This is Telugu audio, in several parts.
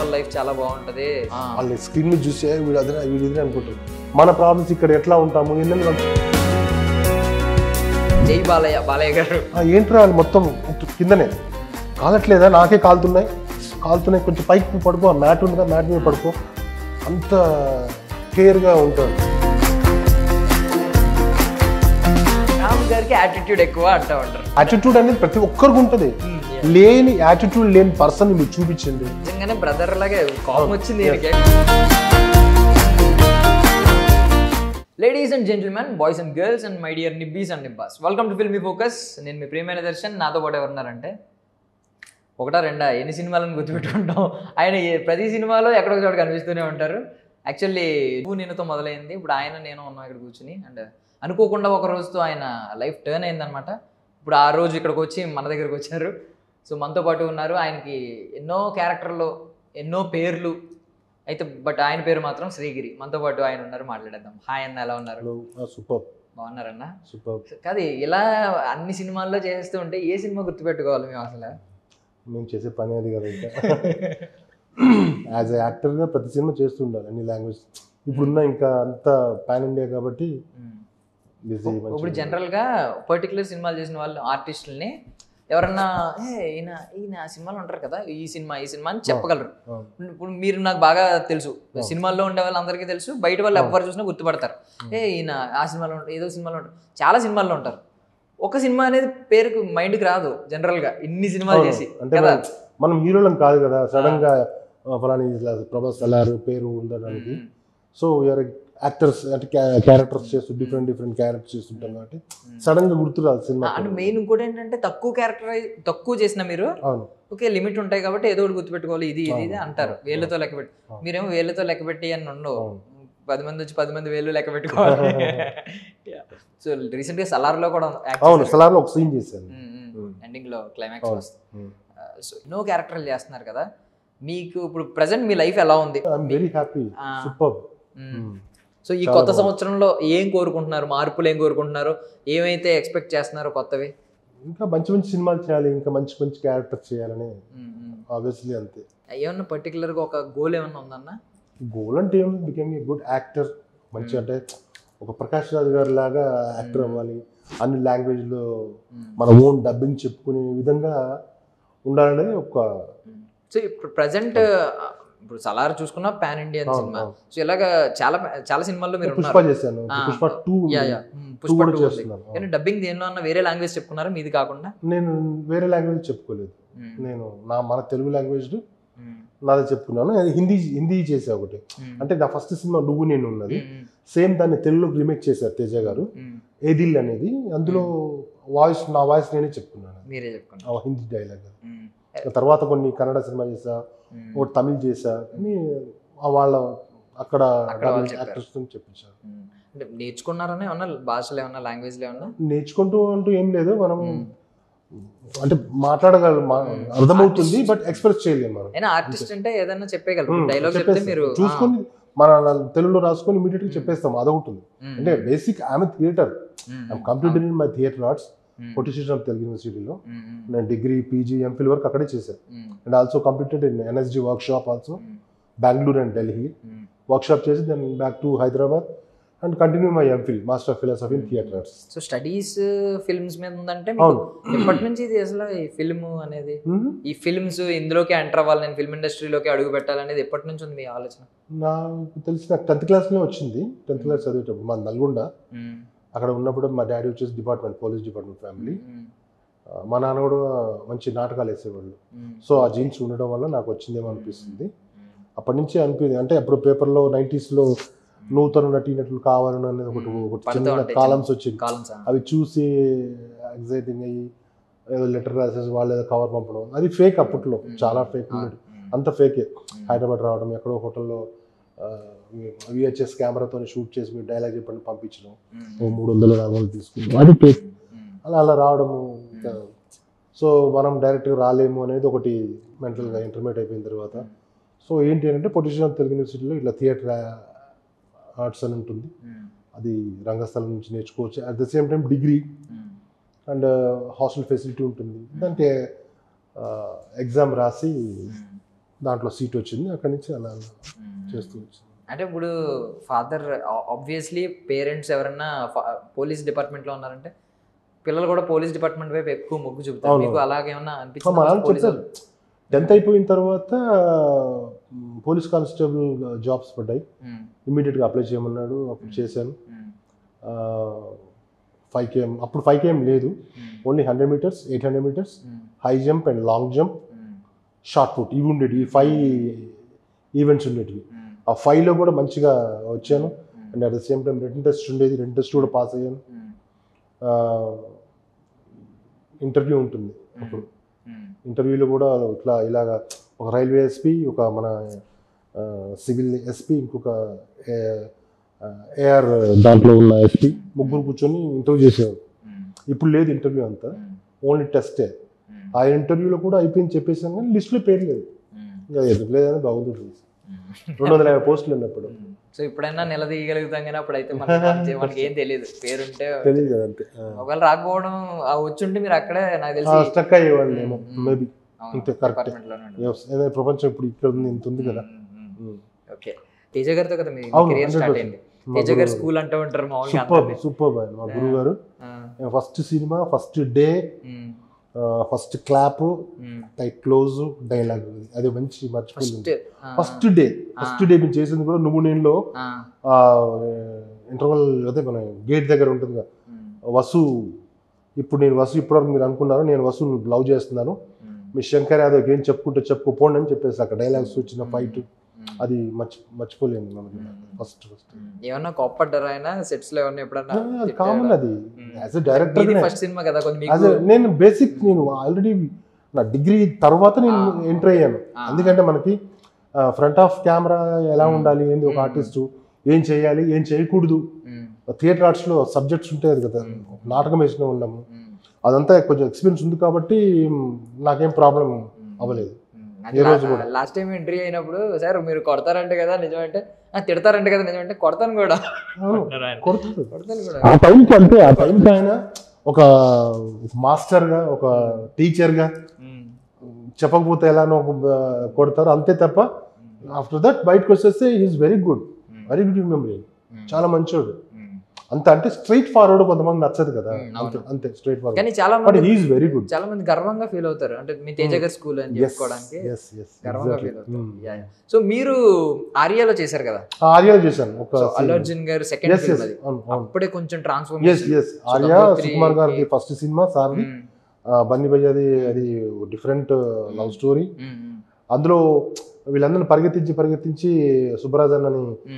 వాళ్ళ లైఫ్ చాలా బాగుంటది. వాళ్ళు స్క్రీన్ మీద చూసే వీడు అదే వీడు ఇది అనుకుంటారు. మన ప్రాబ్లమ్స్ ఇక్కడ ఎట్లా ఉంటాము జై బాలయ్య బాలయ్య గారు ఏంట్రా వాళ్ళు మొత్తం కిందనే కాలట్లేదా, నాకే కాలుతున్నాయి కొంచెం పైకి పడుకో, మ్యాట్ ఉంటుందా మ్యాట్ మీద పడుకో, అంత కేర్గా ఉంటారు. రామ్ గారికి యాటిట్యూడ్ ఎక్కువ అంటా ఉంటారు. యాటిట్యూడ్ అనేది ప్రతి ఒక్కరికి ఉంటుంది. లేని యాటిట్యూడ్ లేని పర్సన్ మీరు చూపించండి. నిజంగానే బ్రదర్ లాగే కోపం వచ్చింది. Ladies and gentlemen, boys and girls and my dear nibbies and nibbas, welcome to filmy focus. నేను మీ ప్రియమైన దర్శన్. నాతో పాటు ఎవరున్నారంటే ఒకటా రెండా ఎన్ని సినిమాలను గుర్తుపెట్టుకుంటాం. ఆయన ప్రతి సినిమాలో ఎక్కడొక చోట కనిపిస్తూనే ఉంటారు. యాక్చువల్లీ నువ్వు నేనుతో మొదలైంది, ఇప్పుడు ఆయన నేను ఉన్నాం ఇక్కడ కూర్చుని. అండ్ అనుకోకుండా ఒక రోజుతో ఆయన లైఫ్ టర్న్ అయిందనమాట. ఇప్పుడు ఆ రోజు ఇక్కడికి వచ్చి మన దగ్గరకు వచ్చారు. సో మనతో పాటు ఉన్నారు. ఆయనకి ఎన్నో క్యారెక్టర్లు, ఎన్నో పేర్లు అయితే, బట్ ఆయన పేరు మాత్రం శ్రీగిరి. మనతో పాటు ఆయన ఉన్నారు, మాట్లాడేద్దాం. హాయ్ అన్న, ఎలా ఉన్నారు? సూపర్. బాగున్నారన్న? సూపర్. కాదు, ఇలా అన్ని సినిమాల్లో చేస్తూ ఉంటే ఏ సినిమా గుర్తుపెట్టుకోవాలి మేము అసలు? మేము చేసే పని అది కదా. ఇంకా యాజ్ ఎ యాక్టర్గా ప్రతి సినిమా చేస్తూ ఉండాలి, అన్ని లాంగ్వేజ్. ఇప్పుడున్న ఇంకా అంతా పాన్ ఇండియా కాబట్టి బిజీ. ఇప్పుడు జనరల్గా పర్టికులర్ సినిమాలు చేసిన వాళ్ళు ఆర్టిస్టులని ఎవరన్నా ఈయన సినిమాలు ఉంటారు కదా, ఈ సినిమా అని చెప్పగలరు. ఇప్పుడు మీరు నాకు బాగా తెలుసు, సినిమాల్లో ఉండే వాళ్ళందరికీ తెలుసు, బయట వాళ్ళు ఎవరు చూసినా గుర్తుపడతారు. ఈయన ఆ సినిమాలో ఏదో సినిమాలో ఉంటారు, చాలా సినిమాల్లో ఉంటారు. ఒక సినిమా అనేది పేరుకు మైండ్కి రాదు జనరల్ గా, ఇన్ని సినిమాలు చేసి. మనం హీరోలను కాదు కదా, సడన్ గా ఫలాని ప్రభాస్ అలారు పేరు ఉండడానికి. సో యాక్టర్స్ అంటే క్యారెక్టర్స్ చేస్తూ డిఫరెంట్ క్యారెక్టర్స్ చేస్తుంటాం కాబట్టి సడన్ గా గుర్తురాదు సినిమా. అండ్ మెయిన్ ఇంకోటి ఏంటంటే తక్కువ చేసిన మీరు ఓకే లిమిట్ ఉంటాయి కాబట్టి ఏదో ఒకటి గుర్తుపెట్టుకోవాలి, ఇది అంటారు. వేళ్ళతో లెక్క పెట్టి, మీరేమో వేళ్ళతో లెక్క పెట్టి అని ఉండవు, 10 మంది వచ్చి 10 మంది వేళ్ళు లెక్క పెట్టుకోవాలి. సో రీసెంట్ గా సలార్లో కూడా సలార్లో ఒక సీన్ చేశాను, ఎండింగ్ లో క్లైమాక్స్ వస్తుంది. సో ఎన్నో క్యారెక్టర్లు చేస్తున్నారు కదా, మీకు ఇప్పుడు ప్రెసెంట్ మీ లైఫ్ ఎలా ఉంది? I'm very happy, super. So ఈ కొత్త సంవత్సరంలో ఏం కోరుకుంటున్నారు? మార్పులు ఏం కోరుకుంటున్నారు? ఏమైతే ఎక్స్పెక్ట్ చేస్తున్నారో కొత్తవి? ఇంకా మంచి సినిమాలు చేయాలి, ఇంకా మంచి క్యారెక్టర్స్ చేయాలని ఆబ్వియస్లీ. అంతే. ఏమన్నా పర్టికులర్ గా ఒక గోల్ ఏమన్నా ఉందన్న? గోల్ అంటే ఏమన్నా బికమ్ ఏ గుడ్ యాక్టర్. మంచి అంటే ఒక ప్రకాష్ రాజ్ గారి లాగా యాక్టర్ అవ్వాలి, అన్ని లాంగ్వేజ్లో మన ఓన్ డబ్బింగ్ చెప్పుకునే విధంగా ఉండాలనేది ఒక. సో ఇప్పుడు ప్రజెంట్ ఇప్పుడు సలార్ చూసుకున్నా పాన్ ఇండియన్ సినిమా. సో ఇలాగా చాలా సినిమాల్లో మీరు పుష్ప చేశాను, పుష్ప 2 చేస్తున్నాను. డబ్బింగ్ దేనిలో అన్న వేరే లాంగ్వేజ్ చెప్పుకున్నారా మీది కాకుండా? నేను వేరే లాంగ్వేజ్ చెప్పుకోలేదు, నేను మన తెలుగు లాంగ్వేజ్ నాదే చెప్పుకున్నాను. హిందీ చేసా ఒకటి. అంటే నా ఫస్ట్ సినిమా నువ్వు నేను ఉన్నది సేమ్, దాన్ని తెలుగులోకి రీమేక్ చేశారు తేజ గారు, ఏదిల్ అనేది. అందులో నా వాయిస్ నేనే చెప్పుకున్నాను, మీరే చెప్పుకున్నాను హిందీ డైలాగ్. తర్వాత కొన్ని కన్నడ సినిమా చేసా, ఒకటి తమిళ్ చేసా, కానీ వాళ్ళ అక్కడ యాక్టర్స్ చెప్పించారు. నేర్చుకున్నారనే ఏమన్నా భాషలు, ఏమన్నా లాంగ్వేజ్లు ఏమన్నా నేర్చుకుంటూ అంటూ ఏం లేదు. మనం అంటే మాట్లాడగలం, అర్థమవుతుంది, బట్ ఎక్స్ప్రెస్ చేయలేము మనం. ఆర్టిస్ట్ అంటే ఏదైనా చెప్పేయగలరు, డైలాగ్ చెప్తే మీరు చూసుకొని మన తెలుగులో రాసుకొని ఇమీడియట్ గా చెప్పేస్తాం, అదొకటి. అంటే basic I'm theatre, I'm completed in my theatre arts, politician of Telugu యూనివర్సిటీలో. నేను డిగ్రీ, పీజీ, ఎంఫిల్ వరకు అక్కడే చేశాను. And also completed in NSG workshop also, Bengaluru and Delhi workshop చేసి then back to Hyderabad and continue my MPhil, master of philosophy in theatre arts. So studies films మీద ఉందంటే ఎప్పటి నుంచి ఇది అసలు ఈ ఫిల్మ్ అనేది, ఈ ఫిల్మ్స్ ఇందులోకి ఎంటర్ అవ్వాలి, నేను ఫిల్మ్ ఇండస్ట్రీలోకి అడుగు పెట్టాలనేది ఎప్పటి నుంచి ఉంది మీ ఆలోచన? నాకు తెలిసి నాకు 10th క్లాస్లో వచ్చింది. 10th క్లాస్ చదివేటప్పుడు మా నల్గొండ, అక్కడ ఉన్నప్పుడు మా డాడీ వచ్చేసి పోలీస్ డిపార్ట్మెంట్ ఫ్యామిలీ. మా నాన్న కూడా మంచి నాటకాలు వేసేవాళ్ళు. సో ఆ జీన్స్ ఉండడం వల్ల నాకు వచ్చిందేమో అనిపిస్తుంది. అప్పటి నుంచి అనిపించింది. అంటే అప్పుడు పేపర్లో 90s లో నూతన నటీనటులు కావాలని అనేది ఒకటి చిన్న కాలమ్స్ వచ్చింది. అవి చూసి ఎగ్జైటింగ్ అయ్యి ఏదో లెటర్ రాసేసి వాళ్ళు ఏదో కవర్ పంపడం, అది ఫేక్. అప్పట్లో చాలా ఫేక్ ఉండేది, అంత ఫేకే. హైదరాబాద్ రావడం, ఎక్కడో హోటల్లో VHS కెమెరాతో షూట్ చేసి మీరు డైలాగ్ చెప్పండి పంపించడం, 300-400 తీసుకుంటాం, అది ఫేక్. అలా రావడము. సో మనం డైరెక్ట్గా రాలేము అనేది ఒకటి మెంటల్గా ఇంటర్మీడియట్ అయిపోయిన తర్వాత. సో ఏంటి అంటే పొలిటిషియన్ తెలుగు యూనివర్సిటీలో ఇట్లా థియేటర్ ఆర్ట్స్ అని ఉంటుంది, అది రంగస్థలం నుంచి నేర్చుకోవచ్చు. At the same time degree and hostel facility ఉంటుంది. దానికి ఎగ్జామ్ రాసి దాంట్లో సీట్ వచ్చింది. అక్కడి నుంచి అలా చేస్తూ వచ్చింది. అంటే ఇప్పుడు ఫాదర్ ఆబ్వియస్లీ పేరెంట్స్ ఎవరన్నా పోలీస్ డిపార్ట్మెంట్లో ఉన్నారంటే పిల్లలు కూడా పోలీస్ డిపార్ట్మెంట్ వైపు ఎక్కువ మొగ్గు చూపుతారు. మీకు అలాగేమన్నా మా నాన్న అనిపించింది? చెప్తారు 10th అయిపోయిన తర్వాత పోలీస్ కానిస్టేబుల్ జాబ్స్ పడ్డాయి, ఇమ్మీడియట్గా అప్లై చేయమన్నాడు. అప్పుడు చేశాను. 5 km అప్పుడు 5 km లేదు, only 100 meters, 800 meters, high jump and long jump, shot put ఇవి ఉండేవి. ఈ 5 ఈవెంట్స్ ఉండేటివి. ఆ 5లో కూడా మంచిగా వచ్చాను. And at the same time written test ఉండేది, రిటన్ టెస్ట్ కూడా పాస్ అయ్యాను. ఇంటర్వ్యూ ఉంటుంది. అప్పుడు ఇంటర్వ్యూలో కూడా ఇలాగా ఒక రైల్వే ఎస్పీ, ఒక మన సివిల్ ఎస్పీ, ఇంకొక ఏఆర్ దాంట్లో ఉన్న ఎస్పీ, ముగ్గురు కూర్చొని ఇంటర్వ్యూ చేసేవారు. ఇప్పుడు లేదు ఇంటర్వ్యూ అంతా, ఓన్లీ టెస్టే. ఆ ఇంటర్వ్యూలో కూడా అయిపోయింది చెప్పేసాను, కానీ లిస్టులో పేరు లేదు. ఇంకా ఎందుకు లేదని బాగుంటుంది. 250 పోస్టులు ఉన్నప్పుడు. సో ఇప్పుడైనా నిలదీయగలుగుతాం, కానీ అప్పుడైతే మనకి ఏం తెలియదు, పేరుంటే తెలియదు కదా. అంతే. ఒకవేళ రాకపోవడం వచ్చుంటే మీరు అక్కడే నాకు తెలిసి స్టక్ అయ్యేవాళ్ళు ఏమో మేబీ. అంతే, కరెక్ట్. ప్రపంచం ఇప్పుడు ఇక్కడ ఉంది, ఇంత ఉంది కదా. ఓకే, తేజ గారితో కదా మీ కెరీర్ స్టార్ట్ అయింది. తేజ గారు స్కూల్ అంటూ ఉంటారు మామూలుగా. సూపర్ బాయ్ మా గురువు గారు. First cinema, first day, first clap, tight close, dialogue, అది మంచి మర్చిపోయింది. ఫస్ట్ డే మేము చేసింది కూడా నువ్వు నేనులో ఇంటర్వల్ అదే మన గేట్ దగ్గర ఉంటుంది కదా, వసు ఇప్పటివరకు మీరు అనుకున్నారు, నేను వసు లవ్ చేస్తున్నాను, మీ శంకర్ యాదవ్ ఏం చెప్పుకోపోండి అని చెప్పేసి అక్కడ డైలాగ్స్ వచ్చిన ఫైట్, అది మర్చిపోలేను మనకి. ఫస్ట్ ఏమన్నా కోప్పడ్డారా ఆయన సెట్స్ లో? ఏమన్నా ఎప్పుడన్నా? కామన్ అది. As a director first cinema కదా, నేను ఆల్రెడీ నా డిగ్రీ తర్వాత నేను ఎంటర్ అయ్యాను. ఎందుకంటే మనకి ఫ్రంట్ ఆఫ్ కెమెరా ఎలా ఉండాలి, ఏంది ఒక ఆర్టిస్టు ఏం చేయాలి, ఏం చేయకూడదు, థియేటర్ ఆర్ట్స్ లో సబ్జెక్ట్స్ ఉంటాయి కదా, నాటకం వేసిన ఉన్నాము, అదంతా కొంచెం ఎక్స్పీరియన్స్ ఉంది కాబట్టి నాకేం ప్రాబ్లం అవ్వలేదు. లాస్ట్ టైం ఎంట్రీ అయినప్పుడు సార్ మీరు కొడతారంటే కదా నిజమంటే, తిడతారంటే కదా నిజమంటే, కొడతాను కూడా. ఆ టైంకి అంతే, ఆ టైంకి ఆయన ఒక మాస్టర్గా, ఒక టీచర్గా చెప్పకపోతే ఎలానో కొడతారు అంతే తప్ప, ఆఫ్టర్ దట్ బయటకు వచ్చేస్తే ఈజ్ వెరీ గుడ్ మెమరీ. చాలా మంచోడు. అంత అంటే స్ట్రైట్ ఫార్వర్డ్ కొంతమంది నచ్చదు కదా, అంతే స్ట్రైట్ ఫార్వర్డ్. కానీ చాలా మంది హి ఈజ్ వెరీ గుడ్. చాలా మంది గర్వంగా ఫీల్ అవుతారు, అంటే మీ తేజ గారి స్కూల్ అని చెప్పుకోవడానికి గర్వంగా ఫీల్ అవుతారు. సో మీరు ఆర్యాలో చేశారు కదా? ఆర్యాలో చేశాను. ఒక అల్లు అర్జున్ గారు సెకండ్ ఫిల్మ్ అది, అప్పుడే కొంచెం ట్రాన్స్ఫార్మేషన్. ఆర్యా సుకుమార్ గారి ఫస్ట్ సినిమా, సార్ది బన్నీ భయ్యాది, అది డిఫరెంట్ లవ్ స్టోరీ. అందులో వీళ్ళందరినీ పరిగెత్తించి సుబ్బరాజ్ అన్న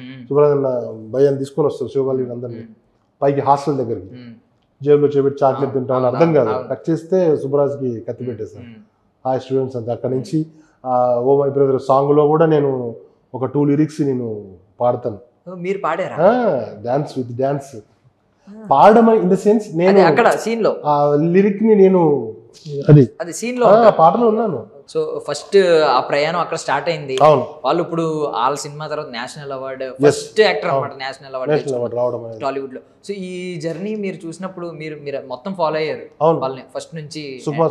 భయ్యాన్ని తీసుకొని వస్తారు, శివబాలి వీళ్ళందరినీ పైకి హాస్టల్ దగ్గరికి, జేబులో చేపెట్టి చాక్లెట్ తింటామని అర్థం కాదు, కట్ చేస్తే సుబ్బరాజ్కి కత్తి పెట్టేస్తాను. ఆ స్టూడెంట్స్ అంతా అక్కడి నుంచి ఓ మై బ్రదర్ సాంగ్లో కూడా నేను ఒక 2 lyrics నేను పాడతాను. మీరు పాడారా? డాన్స్ విత్ డాన్స్ పాడడం ఇన్ ద సెన్స్ నేను అక్కడ సీన్ లో ఆ లిరిక్ ని నేను అది సీన్ లో పాటలో ఉన్నాను. సో ఫస్ట్ ఆ ప్రయాణం అక్కడ స్టార్ట్ అయింది. వాళ్ళు ఇప్పుడు వాళ్ళ సినిమా తర్వాత నేషనల్ అవార్డు, ఫస్ట్ యాక్టర్ అన్నమాట నేషనల్ అవార్డు రావడం టాలీవుడ్ లో. సో ఈ జర్నీ మీరు చూసినప్పుడు మీరు మొత్తం ఫాలో అయ్యారు వాళ్ళని ఫస్ట్ నుంచి,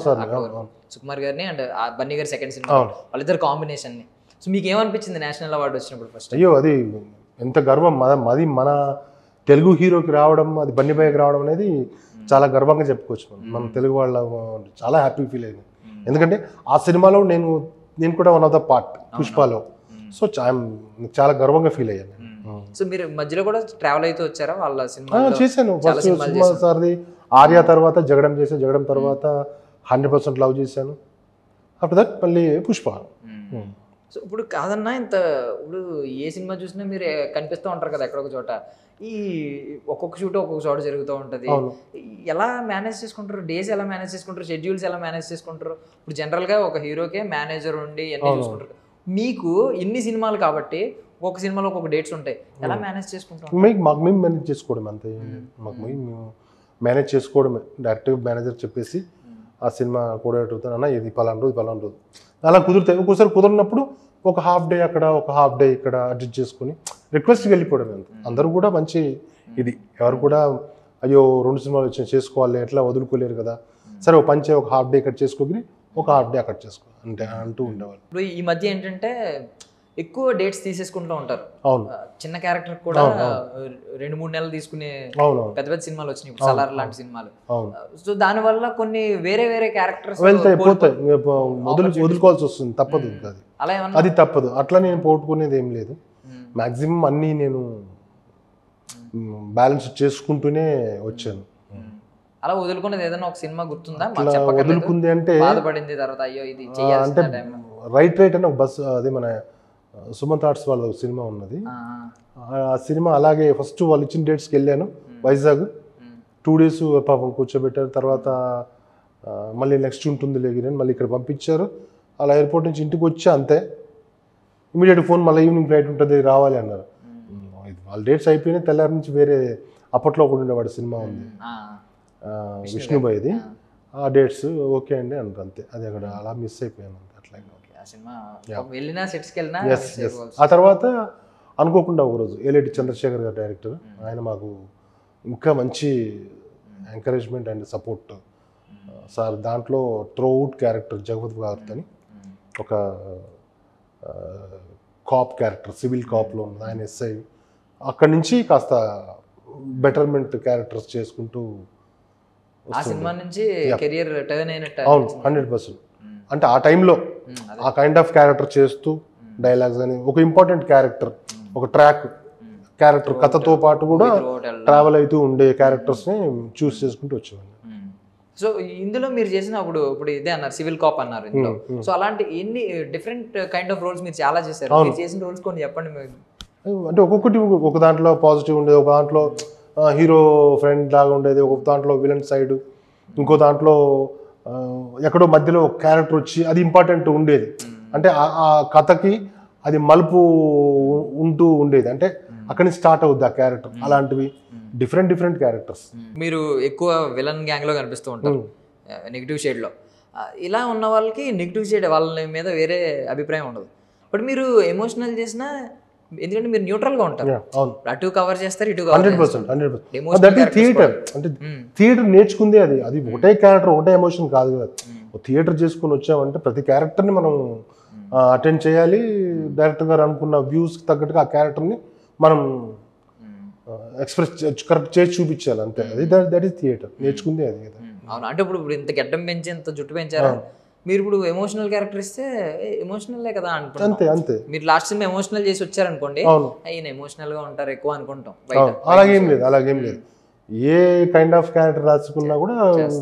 సుకుమార్ గారిని అండ్ బన్నీ గారి సెకండ్ సినిమా, వాళ్ళిద్దరు కాంబినేషన్ ని. సో మీకు ఏమనిపించింది నేషనల్ అవార్డు వచ్చినప్పుడు ఫస్ట్? అయ్యో అది ఎంత గర్వం, అది మన తెలుగు హీరోకి రావడం, అది బన్నీ భయ్యకి రావడం అనేది చాలా గర్వంగా చెప్పుకోవచ్చు. మన తెలుగు వాళ్ళ చాలా హ్యాపీ ఫీల్ అయింది. ఎందుకంటే ఆ సినిమాలో నేను కూడా వన్ ఆఫ్ ద పార్ట్ పుష్పలో. సో చాలా గర్వంగా ఫీల్ అయ్యాను. సో మీరు మధ్యలో కూడా ట్రావెల్ అయితే వచ్చారా వాళ్ళ సినిమా? చేశాను. ఫస్ట్ సినిమా సార్ది ఆర్యా తర్వాత జగడం చేశాను, జగడం తర్వాత 100% లవ్ చేశాను, ఆఫ్టర్ దట్ మళ్ళీ పుష్ప. సో ఇప్పుడు కాదన్నా ఇప్పుడు ఏ సినిమా చూసినా మీరు కనిపిస్తూ ఉంటారు కదా ఎక్కడొక చోట, ఈ ఒక్కొక్క షూట్ ఒక్కొక్క చోట జరుగుతూ ఉంటుంది. ఎలా మేనేజ్ చేసుకుంటారు డేస్, ఎలా మేనేజ్ చేసుకుంటారు షెడ్యూల్స్, ఎలా మేనేజ్ చేసుకుంటారు? ఇప్పుడు జనరల్గా ఒక హీరోకే మేనేజర్ ఉండి అన్నీ చూసుకుంటారు, మీకు ఇన్ని సినిమాలు కాబట్టి ఒక్కొక్క సినిమాలో ఒక్కొక్క డేట్స్ ఉంటాయి, ఎలా మేనేజ్ చేసుకుంటారు? మాకు మేము మేనేజ్ చేసుకోవడం అంతే, మాకు మేము మేనేజ్ చేసుకోవడమే. డైరెక్ట్గా మేనేజర్ చెప్పేసి ఆ సినిమా కోఆర్డినేట్ అవుతాను, అన్న ఇది పలానా రోజు అలా కుదురుతాయి. ఒక్కోసారి కుదరినప్పుడు ఒక హాఫ్ డే అక్కడ, ఒక హాఫ్ డే ఇక్కడ అడ్జస్ట్ చేసుకుని రిక్వెస్ట్కి వెళ్ళిపోవడం. అంత అందరూ కూడా మంచి ఇది, ఎవరు కూడా అయ్యో 2 సినిమాలు వచ్చి చేసుకోవాలి ఎట్లా వదులుకోలేరు కదా, సరే ఒక పంచే ఒక హాఫ్ డే ఇక్కడ చేసుకోగలి ఒక హాఫ్ డే అక్కడ చేసుకో అంటే అంటూ ఉండేవాళ్ళు. ఇప్పుడు ఈ మధ్య ఏంటంటే ఎక్కువ డేట్స్ తీసేసుకుంటూ ఉంటారు. అవును, చిన్న క్యారెక్టర్ కూడా 2-3 నెలలు తీసుకునే అవును, పెద్ద పెద్ద సినిమాలు వచ్చినాయి, ఇప్పుడు సలార్ లాంటి సినిమాలు. అవును. సో దానివల్ల కొన్ని వేరే వేరే క్యారెక్టర్స్ వెళ్తాయి పోతాయి, వదులుకోవాల్సి వస్తుంది, తప్పదు అది, అలా ఏమన్నా. అది తప్పదు. అట్లా నేను పోగొట్టుకునేది ఏం లేదు. మ్యాక్సిమం అన్నీ నేను బ్యాలెన్స్ చేసుకుంటూనే వచ్చాను. అలా వదులుకునేది ఏదైనా ఒక సినిమా గుర్తుందా? అట్లా వదులుకుంది అంటే బాధపడింది తర్వాత అయ్యో ఇది అంటే చేయాల్సిన టైంలో. రైట్ అని ఒక బస్సు, అదే మన సుమంత్ ఆర్ట్స్ వాళ్ళ ఒక సినిమా ఉన్నది. ఆ సినిమా అలాగే ఫస్ట్ వాళ్ళు ఇచ్చిన డేట్స్కి వెళ్ళాను వైజాగ్. 2 days పాపం కూర్చోబెట్టారు. తర్వాత మళ్ళీ నెక్స్ట్ ఉంటుంది లేని మళ్ళీ ఇక్కడ పంపించారు. అలా ఎయిర్పోర్ట్ నుంచి ఇంటికి వచ్చి అంతే, ఇమీడియట్ ఫోన్ మళ్ళీ ఈవినింగ్ ఫ్లైట్ ఉంటుంది రావాలి అన్నారు. వాళ్ళ డేట్స్ అయిపోయినాయి. తెల్లారి నుంచి వేరే అప్పట్లో ఒకటి ఉండేవాడు సినిమా ఉంది విష్ణుబాయిది, ఆ డేట్స్ ఓకే అండి అన్నారు అంతే. అది అక్కడ అలా మిస్ అయిపోయాను అట్లా. ఆ తర్వాత అనుకోకుండా ఒకరోజు ఏలేటి చంద్రశేఖర్ గారు డైరెక్టర్, ఆయన మాకు ఇంకా మంచి ఎంకరేజ్మెంట్ అండ్ సపోర్ట్ సార్. దాంట్లో త్రోఅవుట్ క్యారెక్టర్ జగపతి భారత్ అని ఒక కాప్ క్యారెక్టర్, సివిల్ కాప్లో ఉంది, ఆయన ఎస్ఐ. అక్కడి నుంచి కాస్త బెటర్మెంట్ క్యారెక్టర్స్ చేసుకుంటూ ఆ సినిమా నుంచి కెరియర్ టర్న్ అయినట్టు. అవును, 100%. అంటే ఆ టైంలో ఆ కైండ్ ఆఫ్ క్యారెక్టర్ చేస్తూ డైలాగ్స్ అని ఒక ఇంపార్టెంట్ క్యారెక్టర్, ఒక ట్రాక్ క్యారెక్టర్, కథతో పాటు కూడా ట్రావెల్ అవుతూ ఉండే క్యారెక్టర్స్ని చూస్ చేసుకుంటూ వచ్చేవాడిని. సో ఇందులో మీరు చేసినప్పుడు ఇప్పుడు ఇదే అన్నారు, సివిల్ కాప్ అన్నారు ఇందులో. సో అలాంటి ఎన్ని డిఫరెంట్ కైండ్ ఆఫ్ రోల్స్ మీరు చాలా చేశారు. మీరు చేసిన రోల్స్ కొన్ని చెప్పండి. అంటే ఒక్కొక్కటి ఒక దాంట్లో పాజిటివ్ ఉండేది, ఒక దాంట్లో హీరో ఫ్రెండ్ లాగా ఉండేది, ఒక దాంట్లో విలన్ సైడ్, ఇంకో దాంట్లో ఎక్కడో మధ్యలో ఒక క్యారెక్టర్ వచ్చి అది ఇంపార్టెంట్ ఉండేది. అంటే ఆ కథకి అది మలుపు ఉంటూ ఉండేది. అంటే అక్కడి నుంచి స్టార్ట్ అవుద్ది ఆ క్యారెక్టర్. అలాంటివి డిఫరెంట్ క్యారెక్టర్స్. మీరు ఎక్కువ విలన్ గ్యాంగ్ లో కనిపిస్తూ ఉంటారు, నెగిటివ్ షేడ్ లో. ఇలా ఉన్న వాళ్ళకి నెగిటివ్ షేడ్ వాళ్ళ మీద వేరే అభిప్రాయం ఉండదు. బట్ మీరు ఎమోషనల్ చేసినా, ఎందుకంటే మీరు న్యూట్రల్ గా ఉంటారు, అటు కవర్ చేస్తారు ఇటు 100%. థియేటర్ అంటే థియేటర్ నేర్చుకుందే అది. అది ఒకటే క్యారెక్టర్ ఒకటే ఎమోషన్ కాదు కదా. థియేటర్ చేసుకుని వచ్చామంటే ప్రతి క్యారెక్టర్ని మనం అటెండ్ చేయాలి. డైరెక్టర్ గారు అనుకున్న వ్యూస్కి తగ్గట్టుగా ఆ క్యారెక్టర్ని మనం ఎక్స్ప్రెస్ కరెక్ట్ చేసి చూపించాలి అంతే. అది దట్ ఈస్ థియేటర్, నేర్చుకుందే అది కదా. అవును, అంటే ఇప్పుడు ఇంత గడ్డం పెంచి ఇంత జుట్టు పెంచారా, మీరు ఇప్పుడు ఎమోషనల్ క్యారెక్టర్ ఇస్తే ఎమోషనలే కదా అనుకుంటాం. అంతే. మీరు లాస్ట్ టైం ఎమోషనల్ చేసి వచ్చారనుకోండి, ఈయన ఎమోషనల్ గా ఉంటారు ఎక్కువ అనుకుంటాం. అలాగేం లేదు. ఏ కైండ్ ఆఫ్ క్యారెక్టర్ రాసుకున్నా కూడా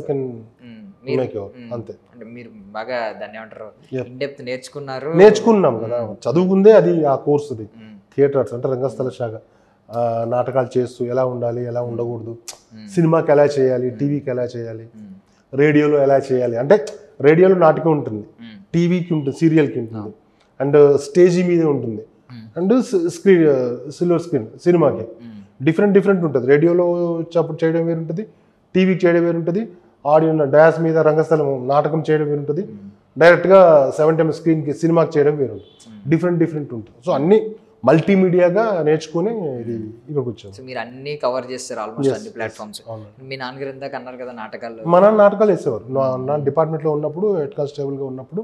అంతే. అంటే మీరు బాగా దాన్ని ఏమంటారు, ఇన్ డెప్త్ నేర్చుకున్నాం కదా, చదువుకుందే అది. ఆ కోర్స్ అది థియేటర్స్ అంటే రంగస్థల శాఖ. నాటకాలు చేస్తూ ఎలా ఉండాలి, ఎలా ఉండకూడదు, సినిమాకి ఎలా చేయాలి, టీవీకి ఎలా చేయాలి, రేడియోలో ఎలా చేయాలి. అంటే రేడియోలో నాటకం ఉంటుంది, టీవీకి ఉంటుంది, సీరియల్కి ఉంటుంది, అండ్ స్టేజీ మీదే ఉంటుంది, అండ్ సిల్వర్ స్క్రీన్ సినిమాకి డిఫరెంట్ ఉంటుంది. రేడియోలో అప్పుడు చేయడం వేరు ఉంటుంది, టీవీకి చేయడం వేరు ఉంటుంది, ఆడియో డయాస్ మీద రంగస్థలం నాటకం చేయడం వేరు ఉంటుంది, డైరెక్ట్గా 7 స్క్రీన్కి సినిమాకి చేయడం వేరు ఉంటుంది. డిఫరెంట్ ఉంటుంది. సో అన్నీ మల్టీమీడియాగా నేర్చుకుని ఇది ఇక్కడికి వచ్చాము. మీరు అన్ని కవర్ చేస్తారు ఆల్మోస్ట్ అన్ని ప్లాట్ఫామ్స్. మీ నాన్నగారు ఇందాక అన్నారు కదా నాటకాలు. మా నాన్న నాటకాలు వేసేవారు. నా డిపార్ట్మెంట్లో ఉన్నప్పుడు, హెడ్ కానిస్టేబుల్గా ఉన్నప్పుడు,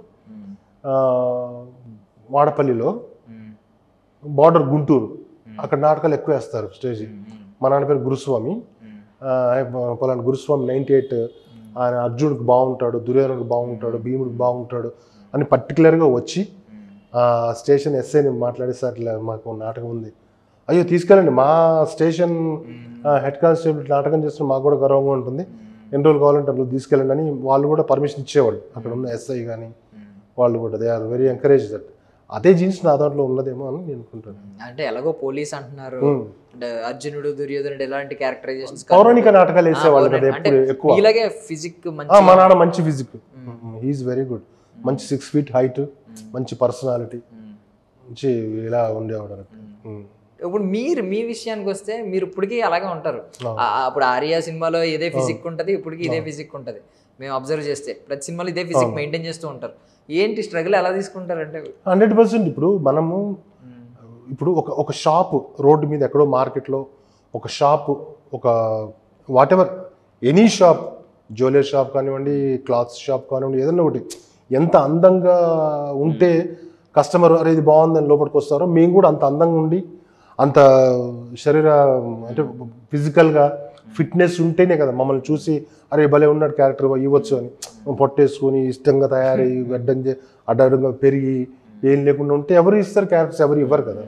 వాడపల్లిలో బార్డర్ గుంటూరు, అక్కడ నాటకాలు ఎక్కువ వేస్తారు స్టేజ్. మా నాన్న పేరు గురుస్వామి, పలానా గురుస్వామి 98. ఆయన అర్జునుడికి బాగుంటాడు, దుర్యోధనుడికి బాగుంటాడు, భీముడికి బాగుంటాడు అని పర్టికులర్గా వచ్చి స్టేషన్ ఎస్ఐని మాట్లాడి, సార్ ఇట్లా మాకు నాటకం ఉంది, అయ్యో తీసుకెళ్ళండి, మా స్టేషన్ హెడ్ కానిస్టేబుల్ నాటకం చేస్తున్న మాకు కూడా గర్వంగా ఉంటుంది, ఎన్ని రోజులు కావాలంటే అందులో తీసుకెళ్ళండి అని వాళ్ళు కూడా పర్మిషన్ ఇచ్చేవాళ్ళు. అక్కడ ఉన్న ఎస్ఐ కానీ వాళ్ళు కూడా they are very encourage that. అదే జీన్స్ నా దాంట్లో ఉన్నదేమో అని నేను అనుకుంటాను. అంటే ఎలాగో పోలీస్ అంటున్నారు, అర్జునుడు దుర్యోధనుడు ఎలాంటి క్యారెక్టరైజేషన్స్, పౌరాణిక నాటకాలు వేసేవాళ్ళు కదా ఎక్కువ. ఇలాగే ఫిజిక్, మా నాన్న మంచి ఫిజిక్, హీఈస్ వెరీ గుడ్, మంచి 6 feet హైట్, మంచి పర్సనాలిటీ, మంచి ఇలా ఉండేవాడు. ఇప్పుడు మీ విషయానికి వస్తే మీరు ఇప్పటికీ అలాగే ఉంటారు. అప్పుడు ఆర్యా సినిమాలో ఇదే ఫిజిక్ ఉంటుంది, ఇప్పటికీ ఇదే ఫిజిక్ ఉంటుంది. మేము అబ్జర్వ్ చేస్తే ప్రతి సినిమాలో ఇదే ఫిజిక్ మెయింటైన్ చేస్తూ ఉంటారు. ఏంటి స్ట్రగుల్ ఎలా తీసుకుంటారంటే? 100%. ఇప్పుడు మనము ఒక షాపు రోడ్డు మీద ఎక్కడో మార్కెట్లో ఒక షాపు, ఒక whatever any shop, jewellery shop కానివ్వండి, క్లాత్స్ షాప్ కానివ్వండి, ఏదన్నా ఒకటి ఎంత అందంగా ఉంటే కస్టమర్ అరే ఇది బాగుందని లోపలికి వస్తారో మేము కూడా అంత అందంగా ఉండి అంత శరీర అంటే ఫిజికల్గా ఫిట్నెస్ ఉంటేనే కదా మమ్మల్ని చూసి అరే భలే ఉన్నాడు క్యారెక్టర్ ఇవ్వచ్చు అని పొట్టేసుకొని ఇష్టంగా తయారయ్యి అడ్డంగా పెరిగి ఏం లేకుండా ఉంటే ఎవరు ఇస్తారు క్యారెక్టర్స్ ఎవరు ఇవ్వరు కదా.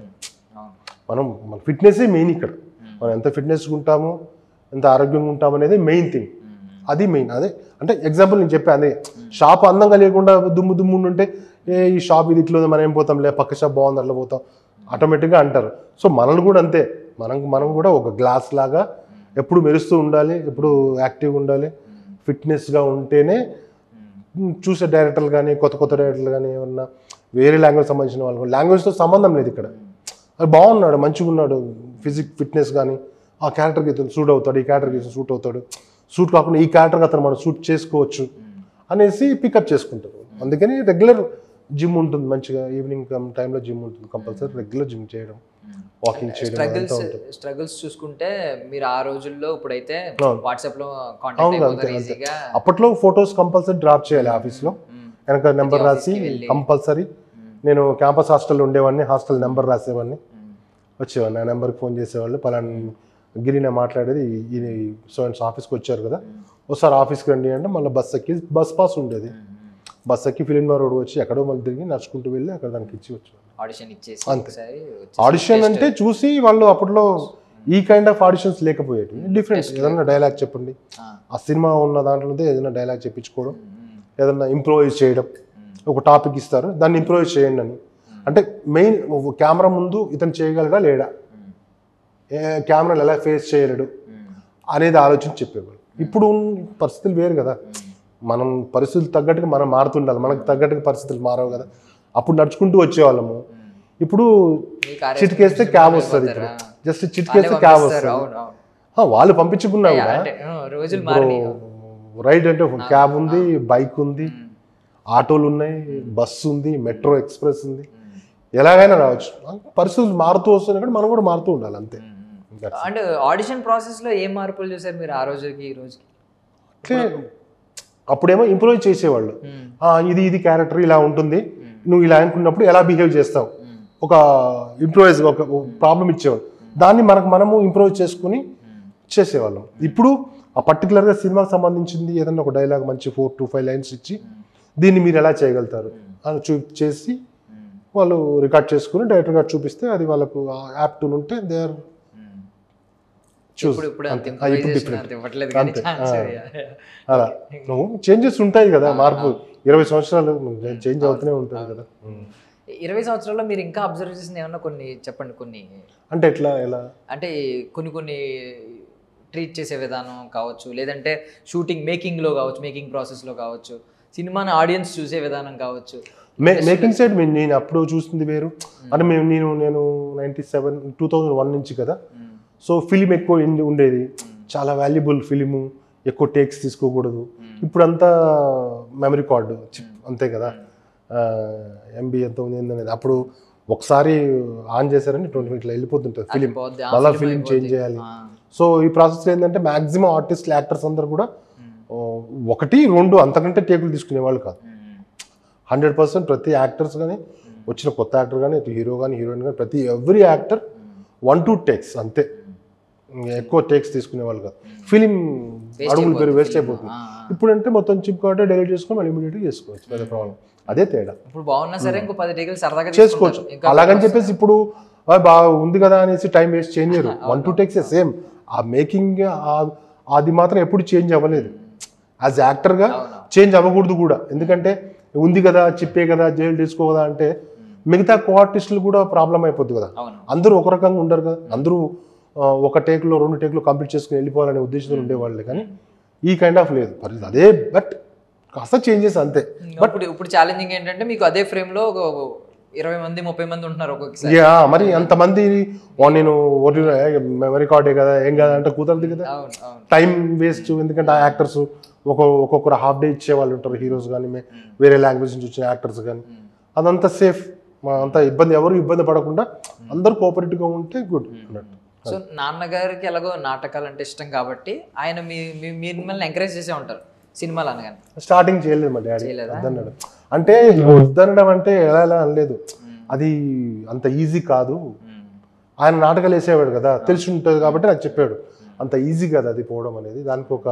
మన ఫిట్నెస్సే మెయిన్ ఇక్కడ. మనం ఎంత ఫిట్నెస్గా ఉంటామో ఎంత ఆరోగ్యంగా ఉంటాము అనేది మెయిన్ థింగ్. అది మెయిన్. అదే అంటే ఎగ్జాంపుల్ నేను చెప్పాను, అదే షాప్ అందంగా లేకుండా దుమ్ము దుమ్ము ఉంటే ఈ షాప్ ఇది ఇట్లా మనం ఏం పోతాం, పక్క షాప్ బాగుంది అట్లా పోతాం ఆటోమేటిక్గా అంటారు. సో మనల్ని కూడా అంతే, మనం కూడా ఒక గ్లాస్ లాగా ఎప్పుడు మెరుస్తూ ఉండాలి, ఎప్పుడు యాక్టివ్గా ఉండాలి, ఫిట్నెస్గా ఉంటేనే చూసే డైరెక్టర్లు కానీ కొత్త డైరెక్టర్లు కానీ ఏమన్నా వేరే లాంగ్వేజ్ సంబంధించిన వాళ్ళు, లాంగ్వేజ్తో సంబంధం లేదు ఇక్కడ. అది బాగున్నాడు, మంచిగా ఉన్నాడు, ఫిట్నెస్ కానీ ఆ క్యారెక్టర్కి ఇతను సూట్ అవుతాడు, ఈ క్యారెక్టర్కి ఇతను సూట్ అవుతాడు, సూట్ కాకుండా ఈ క్యారెక్టర్కి అతను మనం సూట్ చేసుకోవచ్చు అనేసి పికప్ చేసుకుంటారు. అందుకని రెగ్యులర్ జిమ్ ఉంటుంది, మంచిగా ఈవినింగ్ టైంలో జిమ్ ఉంటుంది కంపల్సరీ, రెగ్యులర్ జిమ్ చేయడం, వాకింగ్ చేయడం. స్ట్రగుల్స్ చూసుకుంటే మీరు ఆ రోజుల్లో ఇప్పుడైతే వాట్సాప్ లో కాంటాక్ట్ అయిపోతారు ఈజీగా. అప్పట్లో ఫొటోస్ కంపల్సరీ డ్రాప్ చేయాలి ఆఫీస్లో, వెనక నెంబర్ రాసి కంపల్సరీ. నేను క్యాంపస్ హాస్టల్లో ఉండేవాడిని, హాస్టల్ నెంబర్ రాసేవాడిని, వచ్చేవాడిని, ఆ నెంబర్కి ఫోన్ చేసేవాళ్ళు, పలానా గిరినే మాట్లాడేది ఈ స్టూడెంట్స్ ఆఫీస్కి వచ్చారు కదా ఒకసారి ఆఫీస్కి రండి అంటే మళ్ళీ బస్ ఎక్కి, బస్ పాస్ ఉండేది, బస్ ఎక్కి ఫిలిం రోడ్ వచ్చి ఎక్కడో మళ్ళీ తిరిగి నడుచుకుంటూ వెళ్ళి అక్కడ దానికి ఇచ్చి వచ్చాను. ఆడిషన్ ఇచ్చేసి అంతే. ఆడిషన్ అంటే చూసి వాళ్ళు అప్పట్లో ఈ కైండ్ ఆఫ్ ఆడిషన్స్ లేకపోయేవి, డిఫరెంట్. ఏదన్నా డైలాగ్ చెప్పండి, ఆ సినిమా ఉన్న దాంట్లో ఏదైనా డైలాగ్ చెప్పించుకోవడం, ఏదన్నా ఇంప్రూవైజ్ చేయడం, ఒక టాపిక్ ఇస్తారు దాన్ని ఇంప్రూవైజ్ చేయండి అని. అంటే మెయిన్ కెమెరా ముందు ఇతను చేయగలడా లేడా, కెమెరాలు ఎలా ఫేస్ చేయలేడు అనేది ఆలోచించి చెప్పేవాళ్ళు. ఇప్పుడు పరిస్థితులు వేరు కదా, మనం పరిస్థితులు తగ్గట్టుగా మనం మారుతుండాలి, మనకు తగ్గట్టుగా పరిస్థితులు మారవు కదా. అప్పుడు నడుచుకుంటూ వచ్చేవాళ్ళము, ఇప్పుడు చిటికేస్తే క్యాబ్ వస్తుంది, ఇప్పుడు జస్ట్ చిటికేస్తే క్యాబ్ వస్తుంది. వాళ్ళు పంపించుకున్నా కూడా రైడ్ అంటే క్యాబ్ ఉంది, బైక్ ఉంది, ఆటోలు ఉన్నాయి, బస్సు ఉంది, మెట్రో ఎక్స్ప్రెస్ ఉంది, ఎలాగైనా రావచ్చు. పరిస్థితులు మారుతూ వస్తున్నాయి కూడా మనం కూడా మారుతూ ఉండాలి అంతే. అండ్ ఆడిషన్ ప్రాసెస్ లో ఏం మార్పులు చూసారు మీరు ఆ రోజుకి ఈ రోజుకి? అంటే అప్పుడేమో ఇంప్రూవ్ చేసేవాళ్ళు, ఇది క్యారెక్టర్ ఇలా ఉంటుంది, నువ్వు ఇలా అనుకున్నప్పుడు ఎలా బిహేవ్ చేస్తావు, ఒక ఇంప్రూవైజ్ ఒక ప్రాబ్లం ఇచ్చేవాళ్ళు, దాన్ని మనము ఇంప్రూవ్ చేసుకుని చేసేవాళ్ళం. ఇప్పుడు ఆ పర్టికులర్గా సినిమాకి సంబంధించింది ఏదన్నా ఒక డైలాగ్ మంచి 4 to 5 లైన్స్ ఇచ్చి దీన్ని మీరు ఎలా చేయగలుగుతారు అని చేసి వాళ్ళు రికార్డ్ చేసుకుని డైరెక్టర్ గారు చూపిస్తే అది వాళ్ళకు యాప్ట్ ఉంటే దే ఆర్ అలా చేంజెస్ ఉంటాయి కదా, మార్పు 20 సంవత్సరాలు చేంజ్ అవుతూనే ఉంటుంది కదా. 20 సంవత్సరాల్లో మీరు ఇంకా అబ్జర్వ్ చేసింది ఏమన్నా కొన్ని చెప్పండి. కొన్ని అంటే ఎలా అంటే కొన్ని ట్రీట్ చేసే విధానం కావచ్చు, లేదంటే షూటింగ్ మేకింగ్లో కావచ్చు, మేకింగ్ ప్రాసెస్లో కావచ్చు, సినిమాని ఆడియన్స్ చూసే విధానం కావచ్చు. మేకింగ్ సైడ్ నేను అప్పుడు చూస్తుంది వేరు. అంటే నేను 97 2001 నుంచి కదా, సో ఫిలిం ఎక్కువ ఉండేది, చాలా వాల్యుబుల్ ఫిలిము, ఎక్కువ టేక్స్ తీసుకోకూడదు. ఇప్పుడు అంతా మెమరీ కార్డు అంతే కదా, ఎంబీ ఎంత ఉంది అనేది. అప్పుడు ఒకసారి ఆన్ చేశారని 20 ఇట్లా వెళ్ళిపోతుంటుంది ఫిలిం, మళ్ళీ ఫిలిం చేంజ్ చేయాలి. సో ఈ ప్రాసెస్లో ఏంటంటే మ్యాక్సిమం ఆర్టిస్టులు, యాక్టర్స్ అందరు కూడా 1, 2 అంతకంటే టేకులు తీసుకునేవాళ్ళు కాదు. 100% ప్రతి యాక్టర్స్ కానీ, వచ్చిన కొత్త యాక్టర్ కానీ, హీరో కానీ హీరోయిన్ కానీ, ప్రతి ఎవ్రీ యాక్టర్ 1-2 టేక్స్ అంతే, ఎక్కువ టేక్స్ తీసుకునేవాళ్ళు కాదు. ఫిలిం అడుగులు పేరు వేస్ట్ అయిపోతుంది. ఇప్పుడు అంటే మొత్తం చిప్ కాబట్టి డెలిట్ చేసుకొని మళ్ళీ ఇమీడియట్గా చేసుకోవచ్చు, పెద్ద ప్రాబ్లం. అదే తేడా. ఇప్పుడు బాగున్నా సరే ఇంకో 10 టేకులు సరదాగా చేసుకోవచ్చు. అలాగని చెప్పేసి ఇప్పుడు బాగా ఉంది కదా అనేసి టైం వేస్ట్ చేయలేరు. 1-2 టేక్స్ సేమ్. ఆ మేకింగ్ అది మాత్రం ఎప్పుడు చేంజ్ అవ్వలేదు. యాజ్ యాక్టర్గా చేంజ్ అవ్వకూడదు కూడా, ఎందుకంటే ఉంది కదా, చిప్పే కదా, జైలు తీసుకో కదా అంటే మిగతా కో ఆర్టిస్టులు కూడా ప్రాబ్లం అయిపోద్ది కదా. అందరూ ఒక రకంగా ఉండరు కదా, అందరూ ఒక టేక్లో 2 టేక్లో కంప్లీట్ చేసుకుని వెళ్ళిపోవాలనే ఉద్దేశంతో ఉండేవాళ్ళే. కానీ ఈ కైండ్ ఆఫ్ లేదు పరిస్థితి, అదే బట్ కాస్త చేంజెస్ అంతే. బట్ ఇప్పుడు ఛాలెంజింగ్ ఏంటంటే మీకు అదే ఫ్రేమ్లో 20 మంది 30 మంది ఉంటున్నారు ఒక్కొక్కసారి. మరి అంతమంది నేను మెమరీ కార్డే కదా ఏం కదా అంటే కుదరదు కదా, టైం వేస్ట్. ఎందుకంటే ఆ యాక్టర్స్ ఒక్కొక్కరు హాఫ్ డే ఇచ్చే వాళ్ళు ఉంటారు, హీరోస్ కానీ వేరే లాంగ్వేజ్ నుంచి వచ్చిన యాక్టర్స్ కానీ. అదంతా సేఫ్, అంత ఎవరు ఇబ్బంది పడకుండా అందరూ కోఆపరేటివ్గా ఉంటే గుడ్ అన్నట్టు. సో నాన్నగారికి ఎలాగో నాటకాలు అంటే ఇష్టం కాబట్టి ఆయన మిమ్మల్ని ఎంకరేజ్ చేసే ఉంటారు సినిమాలు అనగానే. స్టార్టింగ్ చేయలేదు మా డాడీ అన్నాడు, అంటే వద్దనడం అంటే ఎలా ఎలా అనలేదు, అది అంత ఈజీ కాదు. ఆయన నాటకాలు వేసేవాడు కదా, తెలిసి ఉంటుంది కాబట్టి నాకు చెప్పాడు అంత ఈజీ కాదు అది పోవడం అనేది. దానికి ఒక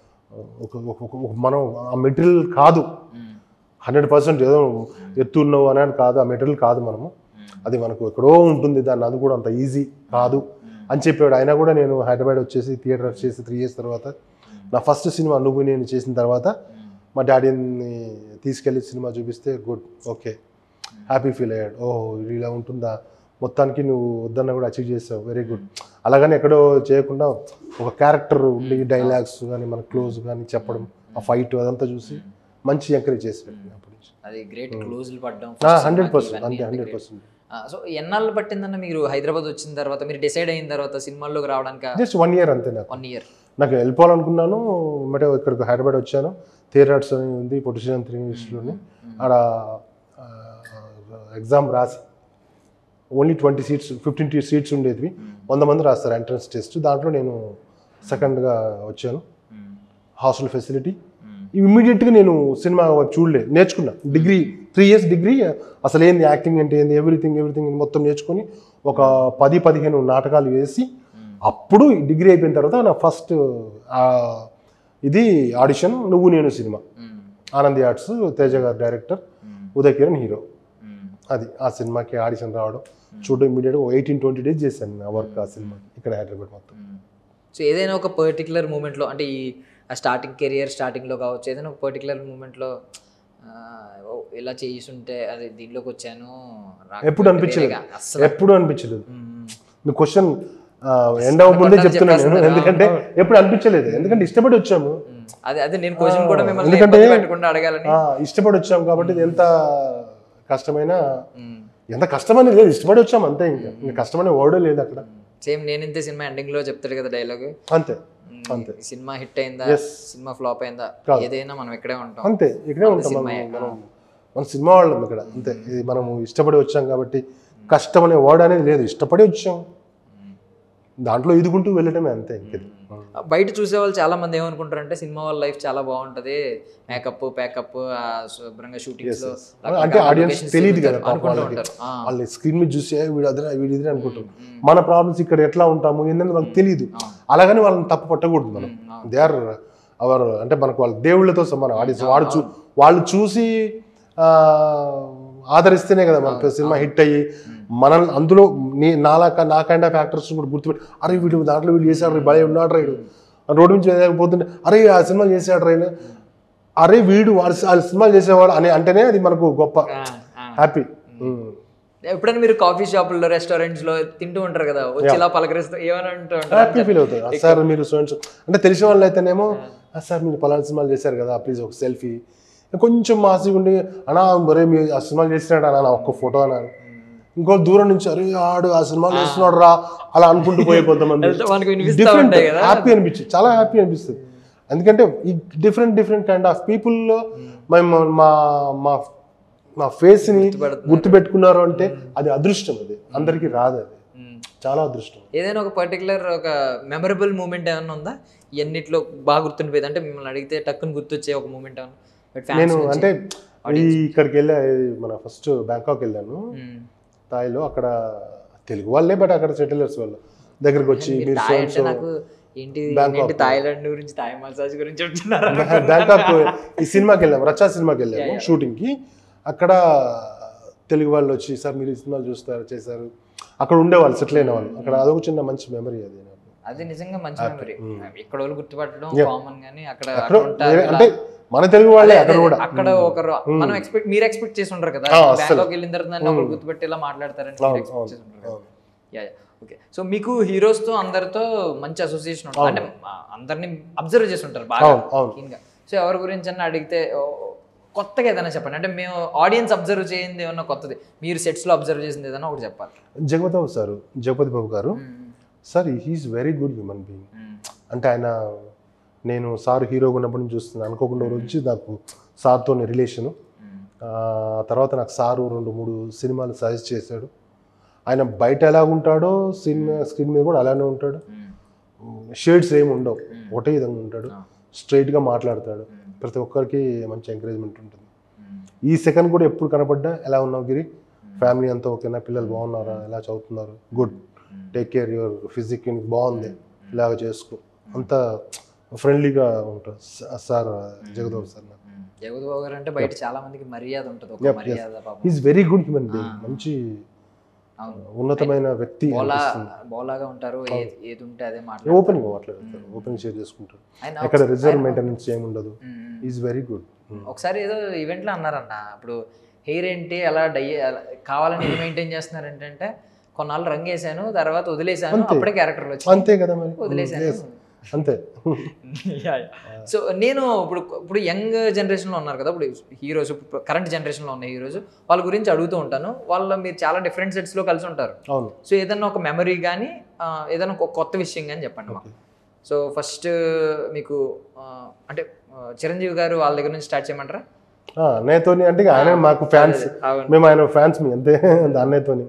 మనం ఆ మెటీరియల్ కాదు 100%, ఏదో ఎత్తున్నావు అనేది కాదు, ఆ మెటీరియల్ కాదు మనము, అది మనకు ఎక్కడో ఉంటుంది దాన్ని, అది కూడా అంత ఈజీ కాదు అని చెప్పాడు. అయినా కూడా నేను హైదరాబాద్ వచ్చేసి థియేటర్ వచ్చేసి 3 years తర్వాత నా ఫస్ట్ సినిమా నువ్వు నేను చేసిన తర్వాత మా డాడీని తీసుకెళ్ళి సినిమా చూపిస్తే గుడ్, ఓకే, హ్యాపీ ఫీల్ అయ్యాడు. ఓహో ఇది ఇలా ఉంటుందా, మొత్తానికి నువ్వు వద్దన్న కూడా అచీవ్ చేసావు, వెరీ గుడ్. అలాగని ఎక్కడో చేయకుండా ఒక క్యారెక్టర్ ఉండి డైలాగ్స్ కానీ మన క్లోజ్ కానీ చెప్పడం, ఆ ఫైట్ అదంతా చూసి మంచి ఎంకరేజ్ చేసాడు. అప్పటి నుంచి అది గ్రేట్ క్లోజ్లు పడ్డం 100%, అంతే 100%. సో ఎన్నాళ్ళు పట్టిందన్న మీరు హైదరాబాద్ వచ్చిన తర్వాత, మీరు డిసైడ్ అయిన తర్వాత సినిమాల్లోకి రావడానికి? జస్ట్ 1 year అంతే. నాకు 1 year నాకు వెళ్ళిపోవాలనుకున్నాను, అంటే ఇక్కడికి హైదరాబాద్ వచ్చాను. థియేటర్ ఆర్ట్స్ అని ఉంది పొటిషియన్ 3 yearsలోని, ఆడ ఎగ్జామ్ రాసి ఓన్లీ 20 seats 15 seats ఉండేవి, 100 మంది రాస్తారు ఎంట్రన్స్ టెస్ట్. దాంట్లో నేను సెకండ్గా వచ్చాను. హాస్టల్ ఫెసిలిటీ, ఇమ్మీడియట్గా నేను సినిమా చూడలే, నేర్చుకున్నా. డిగ్రీ 3 years డిగ్రీ అసలు ఏంది యాక్టింగ్ అంటే ఏంది, ఎవ్రీథింగ్ మొత్తం నేర్చుకొని ఒక 10-15 నాటకాలు వేసి అప్పుడు డిగ్రీ అయిపోయిన తర్వాత నా ఫస్ట్ ఇది ఆడిషన్ నువ్వు నేను సినిమా, ఆనంది ఆర్ట్స్, తేజ గారు డైరెక్టర్, ఉదయ్ కిరణ్ హీరో. అది ఆ సినిమాకి ఆడిషన్ రావడం, చూడడం, ఇమీడియట్గా 18-20 days చేశాను నా వర్క్ ఆ సినిమాకి ఇక్కడ హైదరాబాద్ మొత్తం. సో ఏదైనా ఒక పర్టికులర్ మూమెంట్లో, అంటే ఈ స్టార్టింగ్ కెరియర్ స్టార్టింగ్లో కావచ్చు, ఏదైనా ఒక పర్టికులర్ మూమెంట్లో ఇలా చేస్తుంటే అది దీనిలోకి వచ్చాను ఎప్పుడు అనిపించలేదు. మీ క్వశ్చన్ ఎండ్ అవ్వకముందే చెప్తున్నాను నేను, ఎందుకంటే ఎప్పుడు అనిపించలేదు, ఎందుకంటే ఇష్టపడి వచ్చాము. అదే నేను క్వశ్చన్ కూడా మిమ్మల్ని ఎందుకంటే అడగాలని, ఇష్టపడి వచ్చాము కాబట్టి ఎంత కష్టమైనా, ఎంత కష్టమని లేదు, ఇష్టపడి వచ్చాము అంతే. ఇంకా కష్టమనే వర్డ్ లేదు అక్కడ. సేమ్ నేను ఇంతే, సినిమా ఎండింగ్ లో చెప్తాడు కదా డైలాగ్, అంతే అంతే. సినిమా హిట్ అయిందా, సినిమా ఫ్లాప్ అయిందా, ఏదైనా మనం ఇక్కడే ఉంటాం, అంతే ఇక్కడే ఉంటాం. మన సినిమా వాళ్ళం ఇక్కడ, అంతే. ఇది మనం ఇష్టపడి వచ్చాం కాబట్టి కష్టం అనే వర్డ్ అనేది లేదు, ఇష్టపడి వచ్చాం, దాంట్లో ఇదుకుంటూ వెళ్ళటమే అంతే. బయట చూసే వాళ్ళు చాలా మంది ఏమనుకుంటారంటే సినిమా వాళ్ళ లైఫ్ చాలా బాగుంటది, మేకప్ ప్యాకప్ శుభ్రంగా షూటింగ్స్ లో, అంటే ఆడియన్స్ తెలియదు కదా వాళ్ళు స్క్రీన్ మీద చూసి వీడు ఇది అనుకుంటారు. మన ప్రాబ్లమ్స్ ఇక్కడ ఎట్లా ఉంటాము ఏంటంటే వాళ్ళకి తెలియదు. అలాగని వాళ్ళని తప్పు పట్టకూడదు మనం. దే ఆర్ అవర్, అంటే మనకు వాళ్ళ దేవుళ్ళతో సమానం ఆడియన్స్. వాళ్ళు చూసి ఆదరిస్తేనే కదా మన సినిమా హిట్ అయ్యి మనల్ని అందులో నా కైండ్ ఆఫ్ యాక్టర్స్ కూడా గుర్తుపెట్టి, అరే వీడు దాంట్లో వీడు చేశాడు, భలే ఉన్నాడు రైడు, రోడ్డు నుంచి పోతుంటే అరే ఆ సినిమా చేసాడు రైనా, అరే వీడు వాళ్ళ సినిమాలు చేసేవాడు అని అంటేనే అది మనకు గొప్ప హ్యాపీ. ఎప్పుడైనా మీరు కాఫీ షాపుల్లో రెస్టారెంట్స్ లో తింటూ ఉంటారు కదా, వచ్చి ఇలా పలకరిస్తూ ఏమైనా హ్యాపీ ఫీల్ అవుతారు. సార్ మీరు అంటే తెలిసిన వాళ్ళు అయితేనేమో, సార్ మీరు పలానా సినిమాలు చేశారు కదా ప్లీజ్ ఒక సెల్ఫీ, కొంచెం మాసిగా ఉండి అన్నా మరే మీరు ఆ సినిమాలు చేసినాడు అన్న ఒక్క ఫోటో అన్నాను. ఇంకో దూరం నుంచి అరే ఆడు ఆ సినిమాలు చేస్తున్నాడు రా అలా అనుకుంటూ పోయే కొంతమంది. డిఫరెంట్ హ్యాపీ అనిపించింది, చాలా హ్యాపీ అనిపిస్తుంది. ఎందుకంటే ఈ డిఫరెంట్ కైండ్ ఆఫ్ పీపుల్లో మేము మా ఫేస్ని గుర్తుపెట్టుకున్నారు అంటే అది అదృష్టం, అది అందరికీ రాదు, అది చాలా అదృష్టం. ఏదైనా ఒక పర్టికులర్ ఒక మెమరబుల్ మూమెంట్ ఏమైనా ఉందా ఎన్నిట్లో బాగా గుర్తుండిపోయింది, అంటే మిమ్మల్ని అడిగితే టక్కుని గుర్తొచ్చే ఒక మూమెంట్ ఏమన్నా? నేను అంటే ఇక్కడికి వెళ్ళా, మన ఫస్ట్ బ్యాంకాక్ వెళ్ళాను, థాయిలో. అక్కడ తెలుగు వాళ్ళే బట్ అక్కడ సెటిలర్స్ వాళ్ళు దగ్గరికి వచ్చి బ్యాంకాక్ ఈ సినిమాకి వెళ్ళాము, రచ్చా సినిమాకి వెళ్ళాము షూటింగ్కి. అక్కడ తెలుగు వాళ్ళు వచ్చి సార్ మీరు ఈ సినిమాలు చేశారు, అక్కడ ఉండేవాళ్ళు సెటిల్ అయిన వాళ్ళు అక్కడ. అదొక చిన్న మంచి మెమరీ అది. అది నిజంగా మంచి మెమరీ. ఇక్కడ వాళ్ళు గుర్తుపట్టడం కామన్, కానీ అక్కడ అంటే మన తెలుగు వాళ్ళే అక్కడ కూడా. అక్కడ ఒకరు మనం మీరు ఎక్స్పెక్ట్ చేసి ఉంటారు కదా, బ్యాంకాక్ వెళ్ళిన తర్వాత ఒకరు గుర్తుపెట్టి ఇలా మాట్లాడతారని ఎక్స్పెక్ట్ చేసి ఉంటారు. ఓకే, సో మీకు హీరోస్ తో అందరితో మంచి అసోసియేషన్ ఉంటుంది, అంటే అందరిని అబ్జర్వ్ చేసి ఉంటారు బాగా. సో ఎవరి గురించి అన్న అడిగితే కొత్తగా ఏదైనా చెప్పండి, అంటే మేము ఆడియన్స్ అబ్జర్వ్ చేయింది ఏమన్నా కొత్తది, మీరు సెట్స్ లో అబ్జర్వ్ చేసింది ఏదైనా ఒకటి చెప్పాలి. జగపతి బాబు గారు sir, he is very good human being. అంటే ఆయన, నేను సార్ హీరోగా ఉన్నప్పటి నుంచి చూస్తున్నాను, అనుకోకుండా రోజు నాకు సార్తో రిలేషను. తర్వాత నాకు సారు 2-3 సినిమాలు సజెస్ట్ చేశాడు. ఆయన బయట ఎలా ఉంటాడో స్క్రీన్ మీద కూడా అలానే ఉంటాడు. షేడ్స్ ఏమి ఉండవు, ఒకటే విధంగా ఉంటాడు, స్ట్రైట్గా మాట్లాడతాడు. ప్రతి ఒక్కరికి మంచి ఎంకరేజ్మెంట్ ఉంటుంది. ఈ సెకండ్ కూడా ఎప్పుడు కనపడ్డా ఎలా ఉన్నావు గిరి, ఫ్యామిలీ అంతా ఓకేనా, పిల్లలు బాగున్నారా, ఎలా చదువుతున్నారు, good, take care your physique, బాగుంది, ఇలాగ చేసుకో, అంతా ఫ్రెండ్లీగా ఉంటారు సార్ జగద్బాబు సార్. జగద్బాబు గారు అంటే బయట చాలా మందికి మర్యాద ఉంటుంది, ఒక మర్యాద పాపం. Is very good human being, మంచి ఉన్నతమైన వ్యక్తి, బోలాగా ఉంటారు, ఏది ఉంటే అదే ఓపెన్ గా మాట్లాడతారు, ఓపెన్ షేర్ చేసుకుంటారు, ఎక్కడ రిజర్వ్ మెయింటెనెన్స్ ఏమి ఉండదు. Is very good. ఒకసారి ఏదో ఈవెంట్ లో అన్నారన్న, ఇప్పుడు హెయిర్ ఏంటి అలా కావాలని ఏం మెయింటైన్ చేస్తున్నారు ఏంటంటే, కొన్నాళ్ళు రంగు వేసాను తర్వాత వదిలేసాను, అప్పుడే క్యారెక్టర్ వచ్చి అంతే కదా మరి, వదిలేసాను అంతే. సో నేను ఇప్పుడు యంగ్ జనరేషన్లో ఉన్నారు కదా, ఇప్పుడు హీరోస్, కరెంట్ జనరేషన్లో ఉన్న హీరోస్, వాళ్ళ గురించి అడుగుతూ ఉంటాను. వాళ్ళ మీరు చాలా డిఫరెంట్ సెట్స్లో కలిసి ఉంటారు. సో ఏదన్నా ఒక మెమరీ కానీ ఏదైనా ఒక కొత్త విషయం కానీ చెప్పండి మాకు. సో ఫస్ట్ మీకు అంటే చిరంజీవి గారు వాళ్ళ దగ్గర నుంచి స్టార్ట్ చేయమంటారా? అన్నయ్యతోని అంటే ఆయన మాకు ఫ్యాన్స్, మేము ఆయన ఫ్యాన్స్ మీ అంతే. అన్నయ్యతోని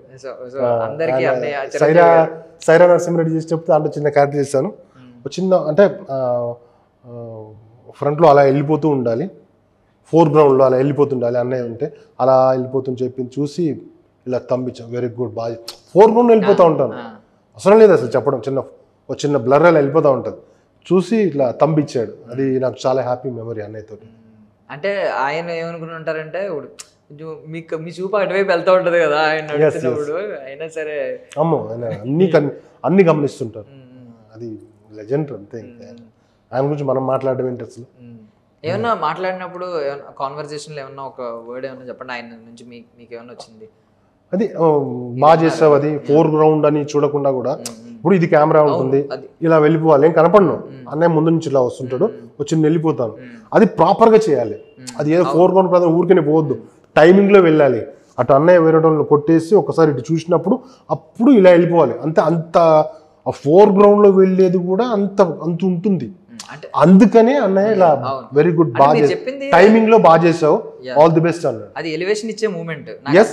సైరా నరసింహారెడ్డి చేసి చెప్తే దాంట్లో చిన్న క్యారెక్టర్ చేశాను. చిన్న అంటే ఫ్రంట్లో అలా వెళ్ళిపోతూ ఉండాలి, ఫోర్గ్రౌండ్లో అలా వెళ్ళిపోతుండాలి, అన్నయ్య ఉంటే అలా వెళ్ళిపోతుంది చెప్పింది చూసి ఇలా తంబించాం. వెరీ గుడ్, బాగా ఫోర్గ్రౌండ్ వెళ్ళిపోతూ ఉంటాను, అవసరం లేదు అసలు చెప్పడం, చిన్న బ్లర్ అలా వెళ్ళిపోతూ ఉంటుంది, చూసి ఇట్లా తంబిచ్చాడు. అది నాకు చాలా హ్యాపీ మెమరీ అన్నయ్యతో. అంటే ఆయన ఏమనుకుని ఉంటారంటే, మీకు మీ చూపు అటువైపు వెళ్తూ ఉంటుంది కదా ఆయన నడుస్తున్నప్పుడు, అయినా సరే అమ్మో ఆయన అన్ని గమనిస్తుంటారు. అది లెజెండ్ అంతే. ఆయన గురించి మనం మాట్లాడడం ఏంటి అసలు. ఏమన్నా మాట్లాడినప్పుడు కాన్వర్సేషన్లో ఏమన్నా ఒక వర్డ్ ఏమన్నా చెప్పండి ఆయన నుంచి, మీకు ఏమన్నా వచ్చింది? అది బాగా చేస్తావు, అది ఫోర్ గ్రౌండ్ అని చూడకుండా కూడా, ఇప్పుడు ఇది కెమెరా ఉంటుంది, ఇలా వెళ్ళిపోవాలి, ఏం కనపడను, అన్నయ్య ముందు నుంచి ఇలా వస్తుంటాడు, వచ్చి వెళ్ళిపోతాను, అది ప్రాపర్గా చేయాలి. అది ఏదో ఫోర్ గ్రౌండ్ ప్రధాన ఊరికే పోవద్దు, టైమింగ్లో వెళ్ళాలి. అటు అన్నయ్య వేరే వాళ్ళని కొట్టేసి ఒకసారి ఇటు చూసినప్పుడు అప్పుడు ఇలా వెళ్ళిపోవాలి. అంత ఆ ఫోర్ గ్రౌండ్ లో వెళ్ళేది కూడా అంత ఉంటుంది. అందుకనే అన్నయ్య ఇలా వెరీ గుడ్, బాగా టైమింగ్ లో బాగా చేసావు, ఆల్ ది బెస్ట్ అన్నాడు. అది ఎలివేషన్ ఇచ్చే మూమెంట్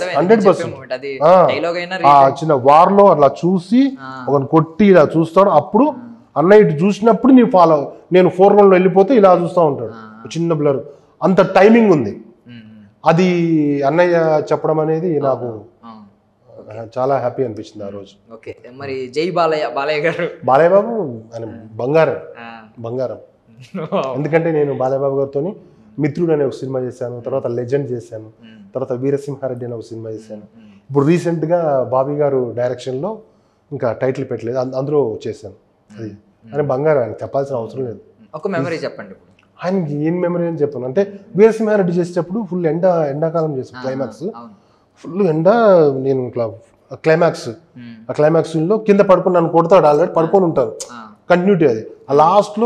100%. చిన్న వార్ లో అలా చూసి ఒక కొట్టి ఇలా చూస్తాడు, అప్పుడు అన్నయ్య ఇటు చూసినప్పుడు నేను ఫోర్ గ్రౌండ్ లో వెళ్ళిపోతే ఇలా చూస్తూ ఉంటాడు, చిన్న బ్లర్, అంత టైమింగ్ ఉంది. అది అన్నయ్య చెప్పడం అనేది నాకు చాలా హ్యాపీ అనిపించింది ఆ రోజు. ఓకే, మరి జై బాలయ్య గారు, బాలయ్య బాబు ఆయన బంగారం. ఎందుకంటే నేను బాలయ్య బాబు గారితో మిత్రుడు అనే ఒక సినిమా చేశాను, తర్వాత లెజెండ్ చేశాను, తర్వాత వీరసింహారెడ్డి అనే ఒక సినిమా చేశాను. ఇప్పుడు రీసెంట్గా బాబీ గారు డైరెక్షన్లో ఇంకా టైటిల్ పెట్టలేదు, అందులో చేశాను. అది ఆయన బంగారం, ఆయన చెప్పాల్సిన అవసరం లేదు. ఒక మెమరీ చెప్పండి. ఆయనకి ఏం మెమరీ అని చెప్పాను అంటే, వీరసింహారెడ్డి చేసేటప్పుడు ఫుల్ ఎండాకాలం చేసాను, క్లైమాక్స్ ఫుల్ ఎండ, నేను ఇట్లా క్లైమాక్స్లో కింద పడుకుని కొడతాడు, ఆల్రెడీ పడుకొని ఉంటారు, కంటిన్యూటీ. అది ఆ లాస్ట్లో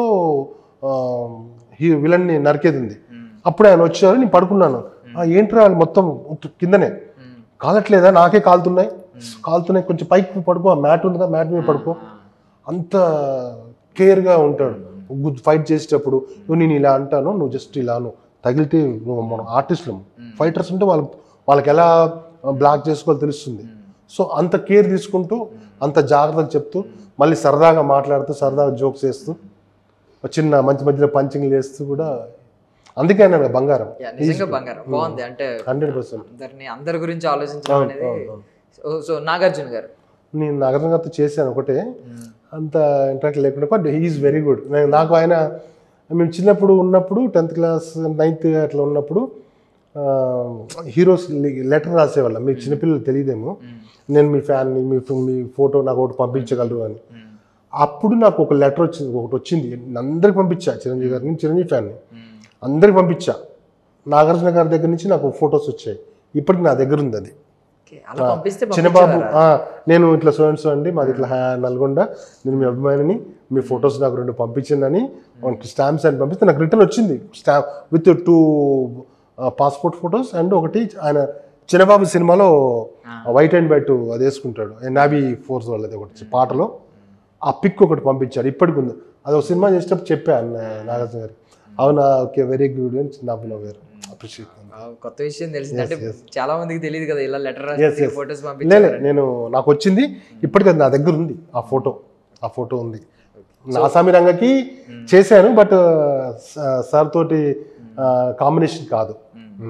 విలన్ని నరికేది ఉంది, అప్పుడు ఆయన వచ్చారు, నేను పడుకున్నాను, ఏంటి వాళ్ళు మొత్తం కిందనే కాలట్లేదా, నాకే కాలుతున్నాయి, కొంచెం పైకి పడుకో, మ్యాట్ ఉంది కదా, మ్యాట్ మీద పడుకో, అంత కేర్గా ఉంటాడు. ఫైట్ చేసేటప్పుడు నేను ఇలా అంటాను, నువ్వు జస్ట్ ఇలా తగిలితే మన ఆర్టిస్టులు ఫైటర్స్ ఉంటే వాళ్ళకి ఎలా బ్లాక్ చేసుకోవాలో తెలుస్తుంది. సో అంత కేర్ తీసుకుంటూ, అంత జాగ్రత్తగా చెప్తూ, మళ్ళీ సరదాగా మాట్లాడుతూ, సరదాగా జోక్స్ వేస్తూ, చిన్న మధ్యలో పంచింగ్ చేస్తూ కూడా, అందుకే ఆయన బంగారం. నిజంగా బంగారం. బాగుంది, అంటే 100% అందరి గురించి ఆలోచించడం అనేది. సో నాగార్జున గారు, నేను నాగార్జున గారితో చేశాను ఒకటే, అంత ఇంట్రాక్ట్ లేకుండా, బట్ హీఈస్ వెరీ గుడ్. నాకు ఆయన, మేము చిన్నప్పుడు ఉన్నప్పుడు 10th క్లాస్ 9th అట్లా ఉన్నప్పుడు హీరోస్ లెటర్ రాసేవాళ్ళం. మీకు చిన్నపిల్లలు తెలియదేమో, నేను మీ ఫ్యాన్ని, మీ ఫోటో నాకు ఒకటి పంపించగలరు అని. అప్పుడు నాకు ఒక లెటర్ ఒకటి వచ్చింది, అందరికి పంపించా, చిరంజీవి గారిని, చిరంజీవి ఫ్యాన్ని అందరికి పంపించా. నాగార్జున గారి దగ్గర నుంచి నాకు ఫొటోస్ వచ్చాయి, ఇప్పటికి నా దగ్గర ఉంది. అది చిన్నబాబు, నేను ఇట్లా సో అండి, మాది ఇట్లా నల్గొండ, నేను మీ అభిమానిని, మీ ఫొటోస్ నాకు 2 పంపించింది అని స్టాంప్స్ అని పంపిస్తే నాకు రిటర్న్ వచ్చింది, stamp with 2 passport photos and ఒకటి ఆయన చిన్నబాబు సినిమాలో వైట్ అండ్ వైట్ అది వేసుకుంటాడు, నావీ ఫోర్స్ వాళ్ళది ఒకటి పాటలో, ఆ పిక్ ఒకటి పంపించాడు, ఇప్పటికి ఉంది. అది ఒక సినిమా చేసేటప్పుడు చెప్పాను నాగార్జున గారు. అవునా, ఓకే, వెరీ గుడ్ అని నవ్వారు. అప్రిషియేట్. కొత్త విషయం తెలిసింది, అంటే చాలా మందికి తెలియదు కదా ఇలా లెటర్ ఫోటోస్ పంపించారు. నాకు వచ్చింది, ఇప్పటికి అది నా దగ్గర ఉంది, ఆ ఫోటో ఉంది. ఆసామి రంగకి చేశాను, బట్ సార్ తోటి కాంబినేషన్ కాదు.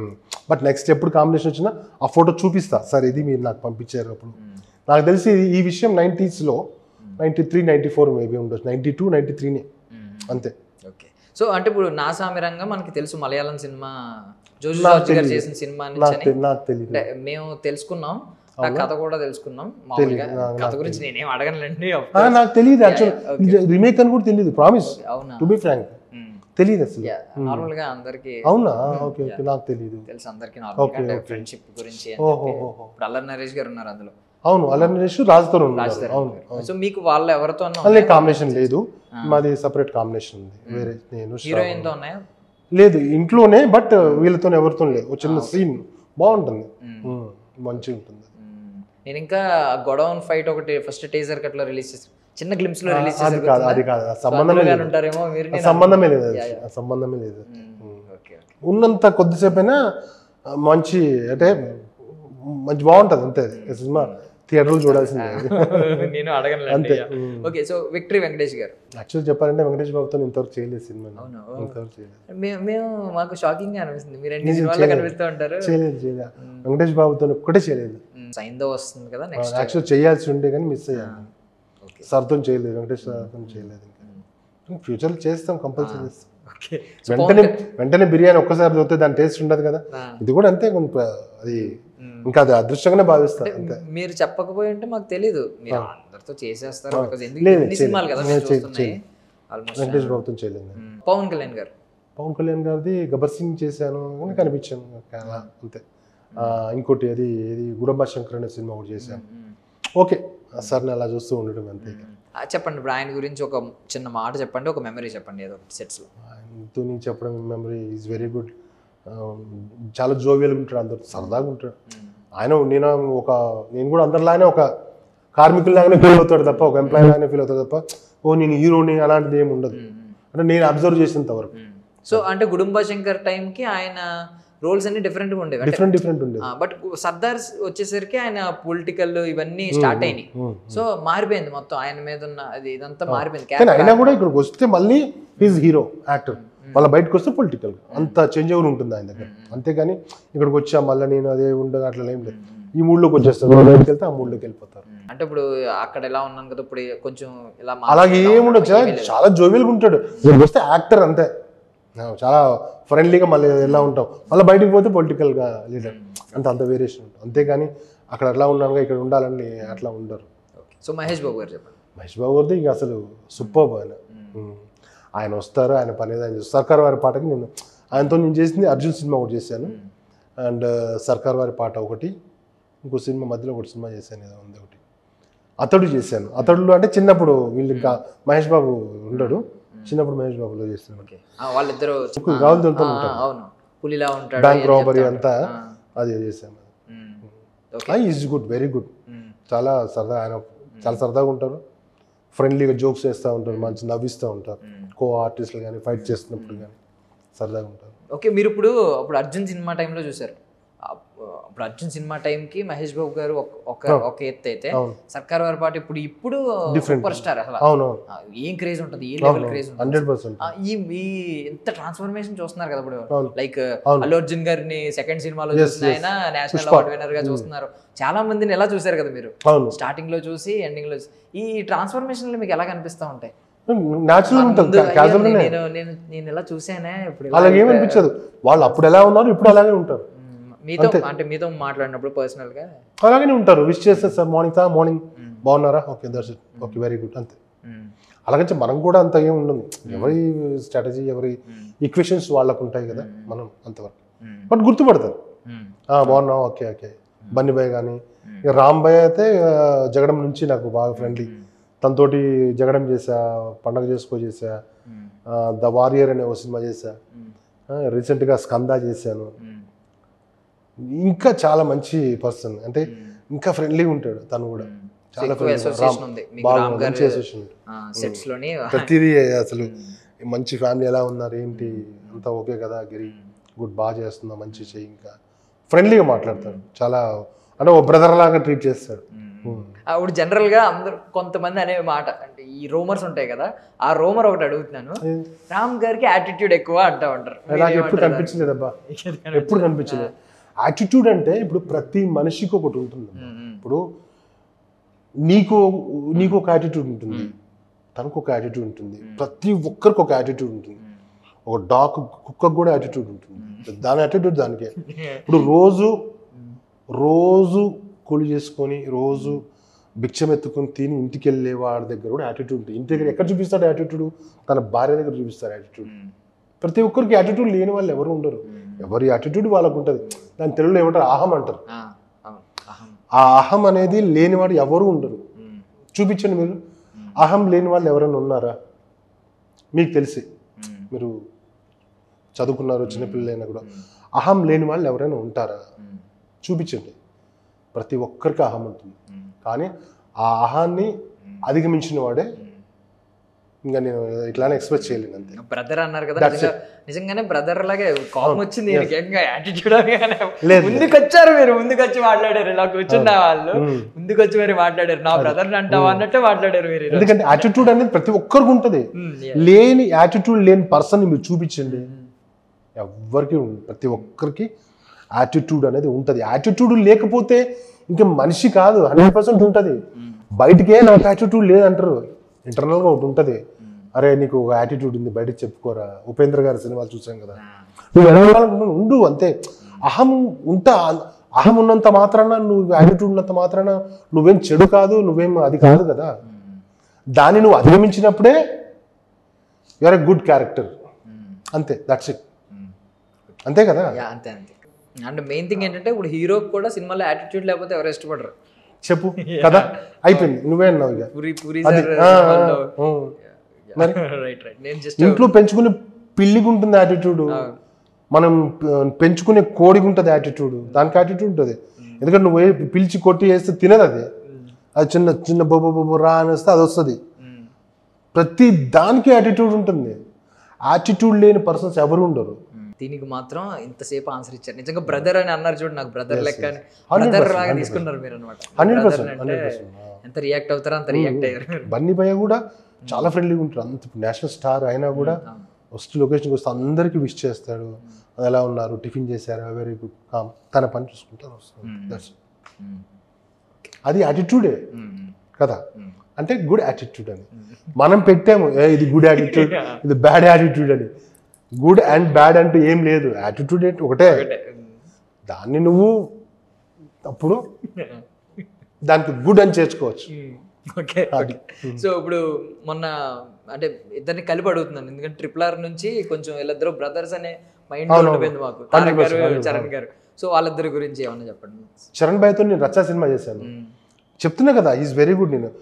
బట్ నెక్స్ట్ ఎప్పుడు కాంబినేషన్ వచ్చినా ఆ ఫోటో చూపిస్తా, సార్ ఇది మీరు నాకు పంపించారు అప్పుడు. నాకు తెలిసి ఈ విషయం 90s లో 93, 94 మేబీ ఉండొచ్చు, 92, 93 అంతే. ఓకే. సో అంటే ఇప్పుడు నా సామిరంగా మనకి తెలుసు మలయాళం సినిమా జోజు జార్జ్ గారు చేసిన సినిమా నుంచి నాకు తెలియదు. మేము తెలుసుకున్నాం, ఆ కథ కూడా తెలుసుకున్నాం. మామూలుగా కథ గురించి నేనేం అడగనులేండి. నాకు తెలియదు యాక్చువల్ రీమేక్ అని కూడా తెలియదు, ప్రామిస్ అవునా? టు బి ఫ్రాంక్ తెలియదు అసలు. నార్మల్ గా అందరికి అవునా? ఓకే ఓకే, నాకు తెలియదు. తెలుసు అందరికి నార్మల్ గా ఫ్రెండ్షిప్ గురించి. ఇప్పుడు అల్లరి నరేష్ గారు ఉన్నారు అందులో. అవును, అల్లరి నరేష్ రాజుతో ఉన్నారు. అవును. సో మీకు వాళ్ళ ఎవరితో కాంబినేషన్ లేదు, మాది సపరేట్ కాంబినేషన్ ఉంది వేరే. నేను హీరోయిన్ తో ఉన్నాయా? లేదు, ఇంట్లోనే, బట్ వీళ్ళతో ఎవరితో లేదు. ఒక చిన్న సీన్ బాగుంటుంది, మంచిగా ఉంటుంది. నేను ఇంకా గొడవన్ ఫైట్ ఒకటి ఫస్ట్ టీజర్ కట్లా రిలీజ్ చేసి చిన్న గ్లిమ్స్ లో రిలీజ్ అది కాదు, అది కాదు, సంబంధమే లేదు, ఉంటారేమో మీరు. సంబంధమే లేదు, సంబంధమే లేదు. ఉన్నంత కొద్దిసేపైనా మంచి, అంటే మంచి బాగుంటది అంతే. సినిమా థియేటర్లో చూడాల్సిందే. నేను అడగను అంతే. ఓకే. సో విక్టరీ వెంకటేష్ గారు యాక్చువల్ చెప్పాలంటే వెంకటేష్ బాబుతో ఇంతవరకు చేయలేదు సినిమా. మేము మాకు షాకింగ్ గా అనిపిస్తుంది, మీరు ఎన్ని సినిమాలు కనిపిస్తూ ఉంటారు. చేయలేదు వెంకటేష్ బాబుతో ఒక్కటే చేయలేదు. సైందో వస్తుంది కదా నెక్స్ట్, యాక్చువల్ చేయాల్సి ఉండే కానీ మిస్ అయ్యాను. సర్తో చేయలేదు, వెంకటేష్ సార్తో చేయలేదు. ఫ్యూచర్లో చేస్తాం, కంపల్సరీ చేస్తాం. వెంటనే బిర్యానీ ఒక్కసారి దొరికితే దాని టేస్ట్ ఉండదు కదా, ఇది కూడా అంతే. అది ఇంకా అది అదృష్టంగానే భావిస్తారు అంతే. మీరు చెప్పకపోయి ఉంటే మాకు తెలీదు, మీరు అందరితో చేసేస్తారు. సినిమాలు కదా వెంకటేష్ బాబుతో చేయలేదు. పవన్ కళ్యాణ్ గారు, పవన్ కళ్యాణ్ గారిది గబ్బర్ సింగ్ చేశాను కానీ కనిపించాను అంతే. ఇంకోటి అది గుడంబ శంకర్ అనే సినిమా ఒకటి చేశాను. ఓకే, సార్ని అలా చూస్తూ ఉండడం అంతే. చెప్పండి ఇప్పుడు ఆయన గురించి ఒక చిన్న మాట చెప్పండి, ఒక మెమరీ చెప్పండి ఏదో సెట్స్లో. ఆయనతో నేను చెప్పడం మెమరీ ఈజ్ వెరీ గుడ్. చాలా జోవియల్గా ఉంటాడు, అందరు సరదాగా ఉంటాడు. నేను కూడా అందరిలానే ఒక కార్మికుల్లాగానే ఫీల్ అవుతాడు తప్ప, ఒక ఎంప్లాయీ లాగానే ఫీల్ అవుతాడు తప్ప, ఓ నేను హీరోని అలాంటిది ఏమి ఉండదు. అంటే నేను అబ్జర్వ్ చేసినంత వరకు. సో అంటే గుడుంబ శంకర్ టైంకి ఆయన రోల్స్ అన్ని డిఫరెంట్గా ఉండేవి, డిఫరెంట్ ఉండేది. బట్ సర్దార్ వచ్చేసరికి ఆయన పొలిటికల్ ఇవన్నీ స్టార్ట్ అయినాయి. సో మారిపోయింది మొత్తం, ఆయన మీద ఉన్న అది ఇదంతా మారిపోయింది. కానీ అయినా కూడా ఇక్కడికి వస్తే మళ్ళీ హీజ్ హీరో యాక్టర్, మళ్ళీ బయటకు వస్తే పొలిటికల్, అంత చేంజ్ ఓవర్ ఉంటుంది ఆయన దగ్గర. అంతేగాని ఇక్కడికి వచ్చా మళ్ళీ నేను అదే ఉండదు అట్లా ఏం లేదు. ఈ మూడ్లోకి వచ్చేస్తారు, బయటకు వెళ్తే ఆ మూడ్లోకి వెళ్ళిపోతారు. అంటే ఇప్పుడు అక్కడ ఎలా ఉన్నాను కదా, ఇప్పుడు కొంచెం ఇలా అలాగే ఏముండొచ్చు, చాలా జోవియల్గా ఉంటాడు. ఇక్కడికి వస్తే యాక్టర్ అంతే, చాలా ఫ్రెండ్లీగా మళ్ళీ ఎలా ఉంటాం, మళ్ళీ బయటకు పోతే పొలిటికల్గా లీడర్, అంత వేరియేషన్ ఉంటుంది. అంతేగాని అక్కడ అట్లా ఉన్నాను ఇక్కడ ఉండాలని అట్లా ఉండరు. సో మహేష్ బాబు గారు చెప్పండి. మహేష్ బాబు గారిది ఇక అసలు సూపర్. ఆయన వస్తారు, ఆయన పని ఆయన చేస్తారు. సర్కార్ వారి పాటకి ఆయనతో నేను చేసింది అర్జున్ సినిమా ఒకటి చేశాను, అండ్ సర్కార్ వారి పాట ఒకటి, ఇంకో సినిమా మధ్యలో ఒకటి సినిమా చేశాను, ఏదో ఉంది ఒకటి, అతడు చేశాను. అతడులో అంటే చిన్నప్పుడు వీళ్ళు ఇంకా మహేష్ బాబు ఉండడు, చిన్నప్పుడు మహేష్ బాబులో చేస్తున్నాను. వాళ్ళిద్దరు బ్యాంక్ రాబరీ అంతా అది చేశాను. Is good, very good. చాలా సరదా, ఆయన చాలా సరదాగా ఉంటారు, ఫ్రెండ్లీగా జోక్స్ చేస్తూ ఉంటారు, మంచి నవ్విస్తూ ఉంటారు. కో ఆర్టిస్టులు కానీ ఫైట్ చేస్తున్నప్పుడు కానీ సరదాగా ఉంటారు. ఓకే. మీరు అప్పుడు అర్జున్ సినిమా టైంలో చూసారు, అప్పుడు అర్జున్ సినిమా టైంకి మహేష్ బాబు గారు ఒక ఎత్తు అయితే, సర్కార్ వారి పాట ఇప్పుడు సూపర్ స్టార్. అసలు ఏం క్రేజ్ ఉంటుంది, ఏ లెవెల్ క్రేజ్ ఉంటుంది. ఈ ఎంత ట్రాన్స్ఫర్మేషన్ చూస్తున్నారు కదా ఇప్పుడు. లైక్ అల్లు అర్జున్ గారిని సెకండ్ సినిమాలో చూసిన ఆయన నేషనల్ అవార్డు విన్నర్ గా చూస్తున్నారు. చాలా మందిని ఎలా చూసారు కదా మీరు, స్టార్టింగ్ లో చూసి ఎండింగ్ లో. ఈ ట్రాన్స్ఫర్మేషన్ మీకు ఎలా కనిపిస్తూ ఉంటాయి? నేను ఎలా చూసానే, ఇప్పుడు అలాగే ఏమనిపించదు. వాళ్ళు అప్పుడు ఎలా ఉన్నారు, ఇప్పుడు అలాగే ఉంటారు. మీతో మాట్లాడినప్పుడు పర్సనల్ గా అలాగే ఉంటారు. విష్ చేస్తారు, సార్ మార్నింగ్ బాగున్నారా, okay that's it, okay very good అంతే. అలాగే మనం కూడా అంత ఏం ఉండదు, ఎవరి స్ట్రాటజీ ఎవరి ఈక్వేషన్స్ వాళ్ళకు ఉంటాయి కదా, మనం అంతవరకు. బట్ గుర్తుపడతారు, బాగున్నాం, ఓకే ఓకే. బన్నీ బాయ్ కానీ రామ్ బాయ్ అయితే జగడం నుంచి నాకు బాగా ఫ్రెండ్లీ, తనతోటి జగడం చేసా, పండగ చేసా, ద వారియర్ అనే ఒక సినిమా చేసా, రీసెంట్గా స్కందా చేశాను. ఇంకా చాలా మంచి పర్సన్, అంటే ఇంకా ఫ్రెండ్లీగా ఉంటాడు తను కూడా, చాలా ప్రతిదీ. అసలు మంచి ఫ్యామిలీ ఎలా ఉన్నారు ఏంటి అంతా ఓకే కదా, గిరి గుడ్, బాగా చేస్తున్నా, మంచి చెయ్యి. ఇంకా ఫ్రెండ్లీగా మాట్లాడతాడు, చాలా అంటే ఓ బ్రదర్ లాగా ట్రీట్ చేస్తాడు. అప్పుడు జనరల్ గా అందరు కొంతమంది అనే మాట, అంటే ఈ రూమర్స్ ఉంటాయి కదా, ఆ రూమర్ ఒకటి అడుగుతున్నాను, రామ్ గారికి యాటిట్యూడ్ ఎక్కువ అంటా ఉంటారు. నాకు ఎప్పుడు కనిపించలేదు అబ్బా, ఎప్పుడు కనిపించలేదు. యాటిట్యూడ్ అంటే ఇప్పుడు ప్రతి మనిషికి ఒకటి ఉంటుంది. ఇప్పుడు నీకు ఒక యాటిట్యూడ్ ఉంటుంది, తనకు ఒక యాటిట్యూడ్ ఉంటుంది, ప్రతి ఒక్కరికి ఒక యాటిట్యూడ్ ఉంటుంది. ఒక డాగ్ కుక్కకు కూడా యాటిట్యూడ్ ఉంటుంది, దాని యాటిట్యూడ్ దానికే. ఇప్పుడు రోజు కూలి చేసుకొని రోజు భిక్షం ఎత్తుకొని తిని ఇంటికి వెళ్ళే వాడి దగ్గర కూడా యాటిట్యూడ్ ఉంటుంది. ఇంటి దగ్గర ఎక్కడ చూపిస్తాడు యాటిట్యూడ్? తన భార్య దగ్గర చూపిస్తారు యాటిట్యూడ్. ప్రతి ఒక్కరికి యాటిట్యూడ్ లేని వాళ్ళు ఎవరు ఉండరు, ఎవరి యాటిట్యూడ్ వాళ్ళకు ఉంటుంది. దాని తెలుగులో ఏమంటారు? అహం అంటారు. ఆ అహం అనేది లేనివాడు ఎవరు ఉండరు. చూపించండి మీరు, అహం లేని వాళ్ళు ఎవరైనా ఉన్నారా? మీకు తెలిసి, మీరు చదువుకున్నారు, చిన్నపిల్లలైనా కూడా అహం లేని వాళ్ళు ఎవరైనా ఉంటారా? చూపించండి. ప్రతి ఒక్కరికి అహం ఉంటుంది, కానీ ఆ అహాన్ని అధిగమించిన వాడే. ఇంకా నేను ఇట్లానే ఎక్స్ప్రెస్ చేయలేను అంతే. బ్రదర్ అన్నారు కదా, నిజంగానే బ్రదర్ లాగే కోపం వచ్చింది యాటిట్యూడ్. ముందుకు వచ్చారు మీరు, ముందుకు వచ్చి మాట్లాడారు, ఇలా కూర్చున్న వాళ్ళు ముందుకు వచ్చి మీరు మాట్లాడారు, నా బ్రదర్ అంటావా అన్నట్టే మాట్లాడారు మీరు. ఎందుకంటే యాటిట్యూడ్ అనేది ప్రతి ఒక్కరికి ఉంటుంది. లేని యాటిట్యూడ్ లేని పర్సన్ మీరు చూపించండి, ఎవరికి ప్రతి ఒక్కరికి యాటిట్యూడ్ అనేది ఉంటుంది. యాటిట్యూడ్ లేకపోతే ఇంకా మనిషి కాదు, 100% ఉంటుంది. బయటికే నాకు యాటిట్యూడ్ లేదంటారు, ఇంటర్నల్గా ఒకటి ఉంటుంది. అరే నీకు ఒక యాటిట్యూడ్ ఉంది, బయటకు చెప్పుకోరా. ఉపేంద్ర గారి సినిమాలు చూసాం కదా, నువ్వు ఎలా ఉండు అంతే. అహం ఉన్నంత మాత్రాన, నువ్వు యాటిట్యూడ్ ఉన్నంత మాత్రాన నువ్వేం చెడు కాదు, నువ్వేం అది కాదు కదా. దాన్ని నువ్వు అధిగమించినప్పుడే యూఆర్ ఎ గుడ్ క్యారెక్టర్, అంతే. దట్స్ ఇట్, అంతే కదా. అంతే అంతే. అండ్ మెయిన్ థింగ్ ఏంటంటే ఇప్పుడు హీరోకి కూడా సినిమాలో యాటిట్యూడ్ లేకపోతే ఎవరు ఇష్టపడరు. చెప్పు కదా, అయిపోయింది. నువ్వే అన్నావు ఇక. ఇంట్లో పెంచుకునే పిల్లికి ఉంటుంది యాటిట్యూడ్, మనం పెంచుకునే కోడికి ఉంటుంది యాటిట్యూడ్, దానికి యాటిట్యూడ్ ఉంటుంది. ఎందుకంటే నువ్వు పిలిచి కొట్టి వేస్తే తినదు అది, అది చిన్న చిన్న బొబ్బ రా అనేస్తే అది వస్తుంది. ప్రతి దానికి యాటిట్యూడ్ ఉంటుంది. యాటిట్యూడ్ లేని పర్సన్స్ ఎవరు ఉండరు. దీనికి మాత్రం ఇంతసేపు ఆన్సర్ ఇచ్చారు. నిజంగా బ్రదర్ అని అన్నారు చూడు, నాకు బ్రదర్ లెక్క బ్రదర్ లాగా తీసుకున్నారు మీరు అనమాట. 100%. ఎంత రియాక్ట్ అవుతారో అంత రియాక్ట్ అయ్యారు. బన్నీ భయ్య కూడా చాలా ఫ్రెండ్లీగా ఉంటారు. అంత నేషనల్ స్టార్ అయినా కూడా వస్తూ లొకేషన్కి వస్తే అందరికీ విష్ చేస్తాడు. ఎలా ఉన్నారు, టిఫిన్ చేశారు, వెరీ గుడ్, కామ్, తన పని చూసుకుంటారు వస్తారు. అది యాటిట్యూడే కదా, అంటే గుడ్ యాటిట్యూడ్ అని మనం పెట్టాము. ఇది గుడ్ యాటిట్యూడ్, ఇది బ్యాడ్ యాటిట్యూడ్ అని. గుడ్ అండ్ బ్యాడ్ అంటూ ఏం లేదు, యాటిట్యూడ్ ఒకటే. దాన్ని నువ్వు అప్పుడు దానికి గుడ్ అని చేర్చుకోవచ్చు. ఓకే. సో ఇప్పుడు మొన్న అంటే ఇద్దరిని కలిపి అడుగుతున్నాను, ఎందుకంటే RRR నుంచి కొంచెం వీళ్ళిద్దరు బ్రదర్స్ అనే మైండ్ ఉండిపోయింది మాకు, తారక్ గారు, చరణ్ గారు. సో వాళ్ళిద్దరి గురించి ఏమన్నా చెప్పండి. చరణ్ భయ్యతో నేను రచ్చా సినిమా చేశాను, చెప్తున్నా కదా, ఈజ్ వెరీ గుడ్. నేను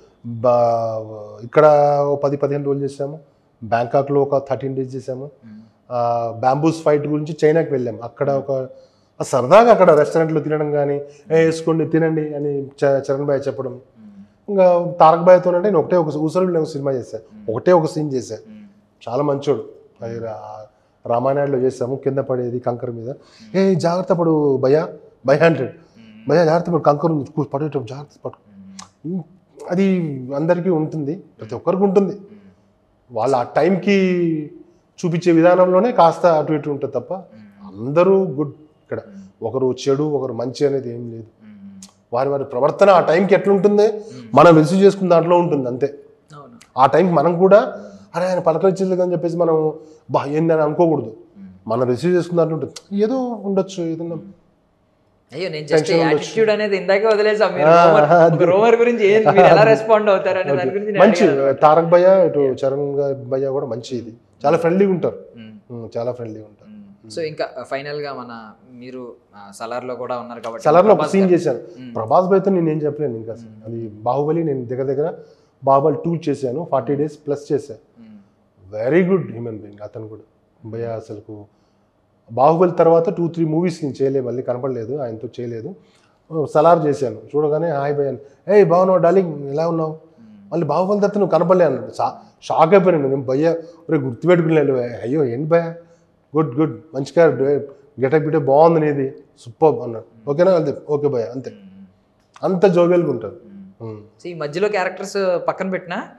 ఇక్కడ 10-15 రోజులు చేసాము, బ్యాంకాక్లో ఒక 13 days చేసాము. బ్యాంబూస్ ఫైట్ గురించి చైనాకి వెళ్ళాము. అక్కడ ఒక సరదాగా అక్కడ రెస్టారెంట్లో తినడం కానీ, వేసుకోండి తినండి అని చరణ్ భయ్య చెప్పడం. ఇంకా తారక్ భయ్యతో అంటే నేను ఒకటే ఒక ఊసలు సినిమా చేశాను, ఒకటే ఒక సీన్ చేశాను. చాలా మంచోడు. రామానాయుడులో చేసాము, కింద పడేది కంకర్ మీద, జాగ్రత్త పడు భయ్యా అంటాడు. భయ్యా జాగ్రత్త పడు, కంకర్ పడేటప్పుడు జాగ్రత్త పడు. అది అందరికీ ఉంటుంది, ప్రతి ఒక్కరికి ఉంటుంది. వాళ్ళు ఆ టైంకి చూపించే విధానంలోనే కాస్త అటు ఇటు ఉంటుంది తప్ప అందరూ గుడ్. ఇక్కడ ఒకరు చెడు ఒకరు మంచి అనేది ఏం లేదు. వారి ప్రవర్తన ఆ టైంకి ఎట్లుంటుంది మనం రిసీవ్ చేసుకున్న దాంట్లో ఉంటుంది అంతే. ఆ టైంకి మనం కూడా అరే ఆయన పలకరించలేదు అని చెప్పేసి మనం ఏందని అనుకోకూడదు. మనం రిసీవ్ చేసుకున్న దాంట్లో ఉంటుంది. ఏదో ఉండొచ్చు, ఏదన్నా. అయ్యో నేను జస్ట్ యాటిట్యూడ్ అనేది ఇందాకే వదిలేసాం. రోమర్ గురించి ఎలా రెస్పాండ్ అవుతారు అనే దాని గురించి మంచి. తారక్ భయ్య ఇటు చరణ్ భయ్య కూడా మంచి, ఇది చాలా ఫ్రెండ్లీగా ఉంటారు, చాలా ఫ్రెండ్లీగా ఉంటారు. సో ఇంకా ఫైనల్ గా మీరు సలార్ లో కూడా ఉన్నారు కాబట్టి, సలార్ లో ఒక సీన్ చేశాను ప్రభాస్ భయ్యతో. నేను ఏం చెప్పలేను ఇంకా, అది బాహుబలి. నేను దగ్గర బాహుబలి 2 చేశాను, 40 days ప్లస్ చేశాను. వెరీ గుడ్ హ్యూమన్ బీయింగ్ అతను కూడా. భయ్య అసలు బాహుబలి తర్వాత 2-3 movies నేను చేయలేదు, మళ్ళీ కనపడలేదు, ఆయనతో చేయలేదు. సలార్ చేశాను, చూడగానే హాయ్ భయ్య, బాగున్నావు డార్లింగ్, ఎలా ఉన్నావు, మళ్ళీ బాహుబలి తర్వాత నువ్వు కనపడలే అన్నాడు. షాక్ అయిపోయాను నేను. భయ్య గుర్తుపెట్టుకున్నాను. అయ్యో ఏంటి భయ్య, గుడ్ మంచి గెటప్ గిటప్ బాగుంది నీది, సూపర్ అన్నాడు. ఓకేనా, అంతే, ఓకే భయ్య, అంతే. అంత జోవియల్గా ఉంటారు. ఈ మధ్యలో క్యారెక్టర్స్ పక్కన పెట్టినా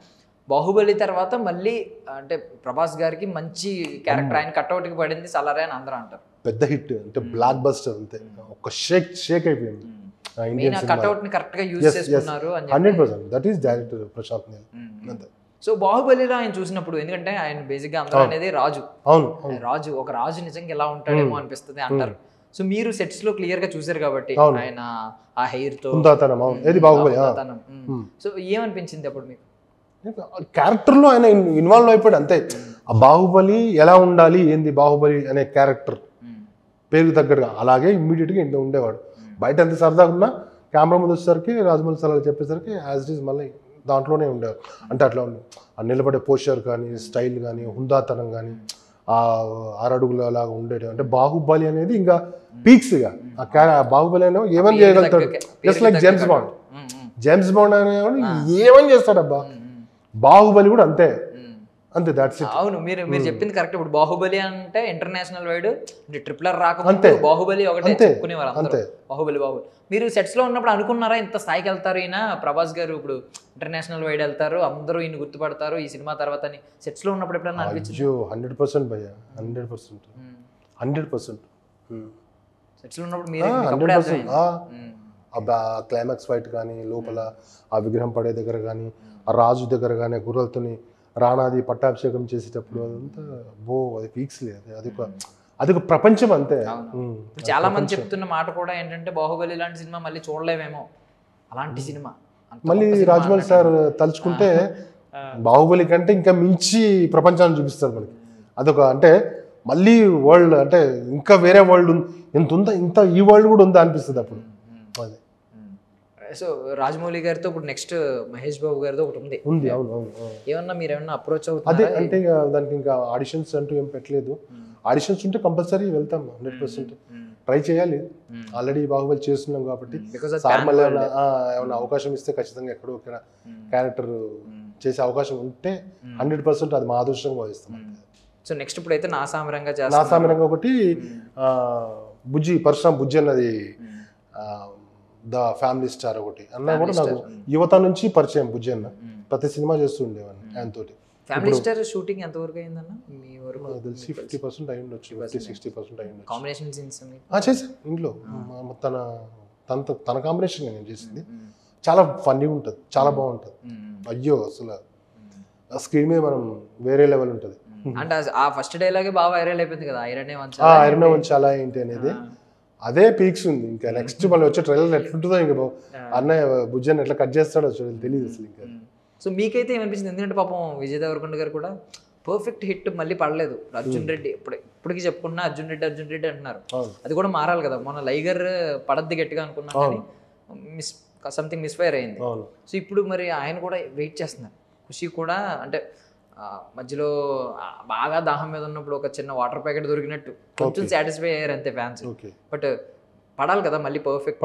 బాహుబలి తర్వాత మళ్ళీ అంటే ప్రభాస్ గారికి మంచి క్యారెక్టర్, ఆయన కట్అవుట్కి పడింది సలారే అని అందరూ అంటారు. పెద్ద హిట్ అంటే బ్లాక్ బస్టర్ అంతే, ఒక షేక్ అయిపోయింది ఇండియన్ సినిమా. కట్అవుట్ ని కరెక్ట్ గా యూజ్ చేసుకున్నారు అని 100%. That is director Prashanth Neel అంతే. సో బాహుబలిలో ఆయన చూసినప్పుడు, ఎందుకంటే ఆయన బేసిక్ గా అందరూ అనేది రాజు, అవును రాజు ఒక రాజు నిజంగా ఎలా ఉంటాడేమో అనిపిస్తుంది అంటారు. సో మీరు సెట్స్ లో క్లియర్ గా చూసారు కాబట్టి ఆయన ఆ హెయిర్ తో ఏది బాహుబలి. సో ఏమనిపించింది అప్పుడు మీకు? క్యారెక్టర్ లో ఆయన ఇన్వాల్వ్ అయిపోయాడు అంతే. ఆ బాహుబలి ఎలా ఉండాలి ఏంది బాహుబలి అనే క్యారెక్టర్ పేరుకు తగ్గట్టుగా అలాగే ఇమ్మీడియట్ గా ఇంట్లో ఉండేవాడు. బయట ఎంత సరదాగా ఉన్నా కెమెరా ముందు వచ్చేసరికి రాజమౌళి సలహాలు చెప్పేసరికి యాజ్ ఇట్ ఈస్ మళ్ళీ దాంట్లోనే ఉండేవాడు. అంటే అట్లా ఉంది ఆ నిలబడే పోస్చర్ కానీ, స్టైల్ కానీ, హుందాతనం కానీ, ఆ 6 అడుగుల లాగా ఉండేది. అంటే బాహుబలి అనేది ఇంకా పీక్స్ గా ఆ బాహుబలి అనేవి ఏమని చేయగలుగుతాడు. జస్ట్ లైక్ జేమ్స్ బాండ్ అనేవాడు ఏమని చేస్తాడబ్బా, బాహుబలి కూడా అంతే అంతే. That's it. అవును, మీరు చెప్పింది కరెక్ట్. ఇప్పుడు బాహుబలి అంటే ఇంటర్నేషనల్ వైడ్ ట్రిపులర్ రాకపోతే బాహుబలి ఒకటే చెప్పుకునేవారు అందరూ, బాహుబలి. మీరు సెట్స్ లో ఉన్నప్పుడు అనుకున్నారా ఇంత స్థాయికి వెళ్తారు ఈయన ప్రభాస్ గారు, ఇప్పుడు ఇంటర్నేషనల్ వైడ్ వెళ్తారు, అందరూ ఈయన గుర్తుపడతారు ఈ సినిమా తర్వాత అని సెట్స్ లో ఉన్నప్పుడు ఎప్పుడన్నా అనిపించింది? 100% భయ్యా, 100%. సెట్స్ లో ఉన్నప్పుడు మీరు క్లైమాక్స్ ఫైట్ కానీ, లోపల ఆ విగ్రహం పడే దగ్గర కానీ, ఆ రాజు దగ్గర కానీ, గుర్రలతోని రాణాది పట్టాభిషేకం చేసేటప్పుడు అదంతా అది పీక్స్ లేదు. అదొక ప్రపంచం అంతే. చాలా మంది చెప్తున్న మాట కూడా ఏంటంటే బాహుబలి లాంటి సినిమా మళ్ళీ చూడలేమేమో, అలాంటి సినిమా మళ్ళీ రాజమౌళి సార్ తలుచుకుంటే బాహుబలి కంటే ఇంకా మించి ప్రపంచాన్ని చూపిస్తారు మనకి. అదొక అంటే మళ్ళీ వరల్డ్ అంటే ఇంకా వేరే వరల్డ్ ఎంత ఉందా, ఇంత ఈ వరల్డ్ కూడా ఉందా అనిపిస్తుంది అప్పుడు. అదే. సో రాజమౌళి గారితో ఇప్పుడు నెక్స్ట్ మహేష్ బాబు గారితో ఒకటి ఉంది. అవును. ఏమన్నా మీరు ఏమన్నా అప్రోచ్ అవుతుంది? అదే అంటే దానికి ఇంకా ఆడిషన్స్ అంటూ ఏం పెట్టలేదు. ఆడిషన్స్ ఉంటే కంపల్సరీ వెళ్తాం, 100% ట్రై చేయాలి. ఆల్రెడీ బాహుబలి చేస్తున్నాం కాబట్టి సార్ మళ్ళీ ఏమైనా అవకాశం ఇస్తే ఖచ్చితంగా ఎక్కడో ఒక క్యారెక్టర్ చేసే అవకాశం ఉంటే 100% అది మా అదృష్టంగా భావిస్తాం. సో నెక్స్ట్ ఇప్పుడు అయితే నా సామరంగా ఒకటి బుజ్జి పరశురామ్ బుజ్జి అన్నది ద ఫ్యామిలీ స్టార్ ఒకటి అన్న కూడా నాకు యువత నుంచి పరిచయం. బుజ్జి అన్న ప్రతి సినిమా చేస్తూ ఉండేవాడిని ఆయనతోటి. ఫ్యామిలీ స్టార్ షూటింగ్ ఎంత వరకు అయిందన్న మీ వరకు? తెలిసి 50% అయి ఉండొచ్చు, 50-60% అయి ఉండొచ్చు. కాంబినేషన్ సీన్స్ చేశాను ఇంట్లో. తన కాంబినేషన్ నేను చేసింది. చాలా ఫన్నీగా ఉంటుంది, చాలా బాగుంటుంది. అయ్యో అసలు స్క్రీన్ మీద మనం వేరే లెవెల్ ఉంటుంది. అంటే ఆ ఫస్ట్ డైలాగే బాగా వైరల్ అయిపోయింది కదా, ఐరనే వంచాలా ఏంటి అనేది. అదే పీక్స్ ఉంది. ఇంకా నెక్స్ట్ మళ్ళీ వచ్చే ట్రైలర్ ఎట్లుంటుందో ఇంకా అన్నయ్య బుజ్జని ఎట్లా కట్ చేస్తాడో తెలియదు అసలు ఇంకా. సో మీకైతే ఏమనిపించింది? ఎందుకంటే పాపం విజయ్ దేవరకొండ గారు కూడా పర్ఫెక్ట్ హిట్ మళ్ళీ పడలేదు. అర్జున్ రెడ్డి ఇప్పటికి చెప్పుకున్నా అర్జున్ రెడ్డి అంటున్నారు. అది కూడా మారాలి కదా. మొన్న లైగర్ పడద్ది గట్టిగా అనుకున్నాను కానీ సంథింగ్ మిస్ఫైర్ అయింది. సో ఇప్పుడు మరి ఆయన కూడా వెయిట్ చేస్తున్నారు. ఖుషి కూడా అంటే మధ్యలో బాగా దాహం మీద ఉన్నప్పుడు ఒక చిన్న వాటర్ ప్యాకెట్ దొరికినట్టు కొంచెం సాటిస్ఫై అయ్యారు అంతే ఫ్యాన్స్. బట్ పడాలి కదా మళ్ళీ పర్ఫెక్ట్.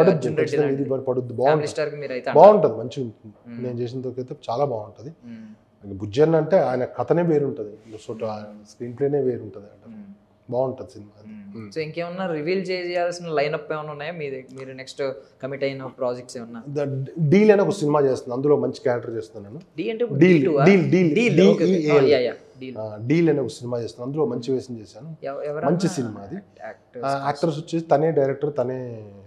బాగుంటుంది, మంచిగా ఉంటుంది. నేను చేసిన చాలా బాగుంటుంది. బుజ్జి అన్న అంటే ఆయన కథనే వేరుంటుంది, స్క్రీన్ ప్లేనే వేరుంటుంది. బాగుంటుంది సినిమా. సో ఇంకేమన్నా రివీల్ చేయాల్సిన లైనప్ ఏమైనా ఉన్నాయా మీరు నెక్స్ట్ కమిట్ అయిన ప్రాజెక్ట్స్ ఏమన్నా? డీల్ అని ఒక సినిమా చేస్తున్నాను, అందులో మంచి క్యారెక్టర్ చేస్తున్నాను. డీల్ అనే ఒక సినిమా చేస్తున్నాను, అందులో మంచి వేషం చేశాను. మంచి సినిమా అది. యాక్టర్స్ వచ్చేసి తనే డైరెక్టర్, తనే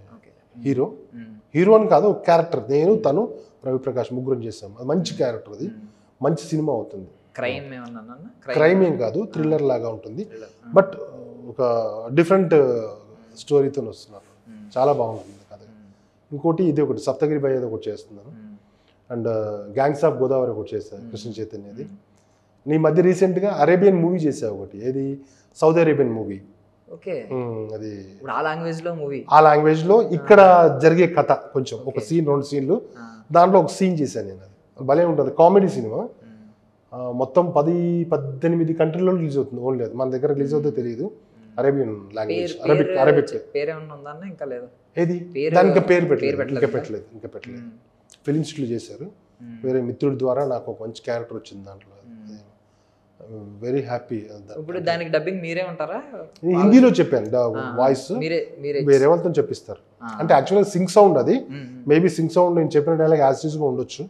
హీరో అని కాదు, క్యారెక్టర్. నేను తను రవిప్రకాష్ ముగ్గురం చేసాము. అది మంచి క్యారెక్టర్, అది మంచి సినిమా అవుతుంది. క్రైమ్ ఏం కాదు, థ్రిల్లర్ లాగా ఉంటుంది. బట్ ఒక డిఫరెంట్ స్టోరీతో వస్తున్నారు, చాలా బాగుంటుంది కథ. ఇంకోటి ఇది ఒకటి సప్తగిరి భయ్య ఒకటి చేస్తున్నాను. అండ్ గ్యాంగ్స్ ఆఫ్ గోదావరి ఒకటి చేశాను, కృష్ణ చైతన్యది. నీ మధ్య రీసెంట్గా అరేబియన్ మూవీ చేసావు ఒకటి, ఏది సౌదీ అరేబియన్ మూవీ. అది ఆ లాంగ్వేజ్ లో ఇక్కడ జరిగే కథ కొంచెం ఒక సీన్ 2 సీన్లు దాంట్లో ఒక సీన్ చేశాను నేను. అది భలే ఉంటుంది, కామెడీ సినిమా. మొత్తం 10-18 కంట్రీలో రిలీజ్ అవుతుంది. ఓన్లీ మన దగ్గర రిలీజ్ అవుతుందో తెలియదు. Arabian language, Arabic. ఏది దానికి పేరు పెట్టలేదు. ఫిలిం ఇన్స్టిట్యూట్ చేశారు, వేరే మిత్రుడి ద్వారా నాకు ఒక మంచి క్యారెక్టర్ వచ్చింది దాంట్లో. Very happy. ఇప్పుడు దానికి డబ్బింగ్ మీరే ఉంటారా? హిందీలో చెప్పాను, వాయిస్ వేరే వాళ్ళతో చెప్పిస్తారు. అంటే యాక్చువల్గా సింగ్ సౌండ్, అది మేబీ సింగ్ సౌండ్ నేను చెప్పిన డైలాగ్ యాజ్ యూజ్ గా ఉండొచ్చు,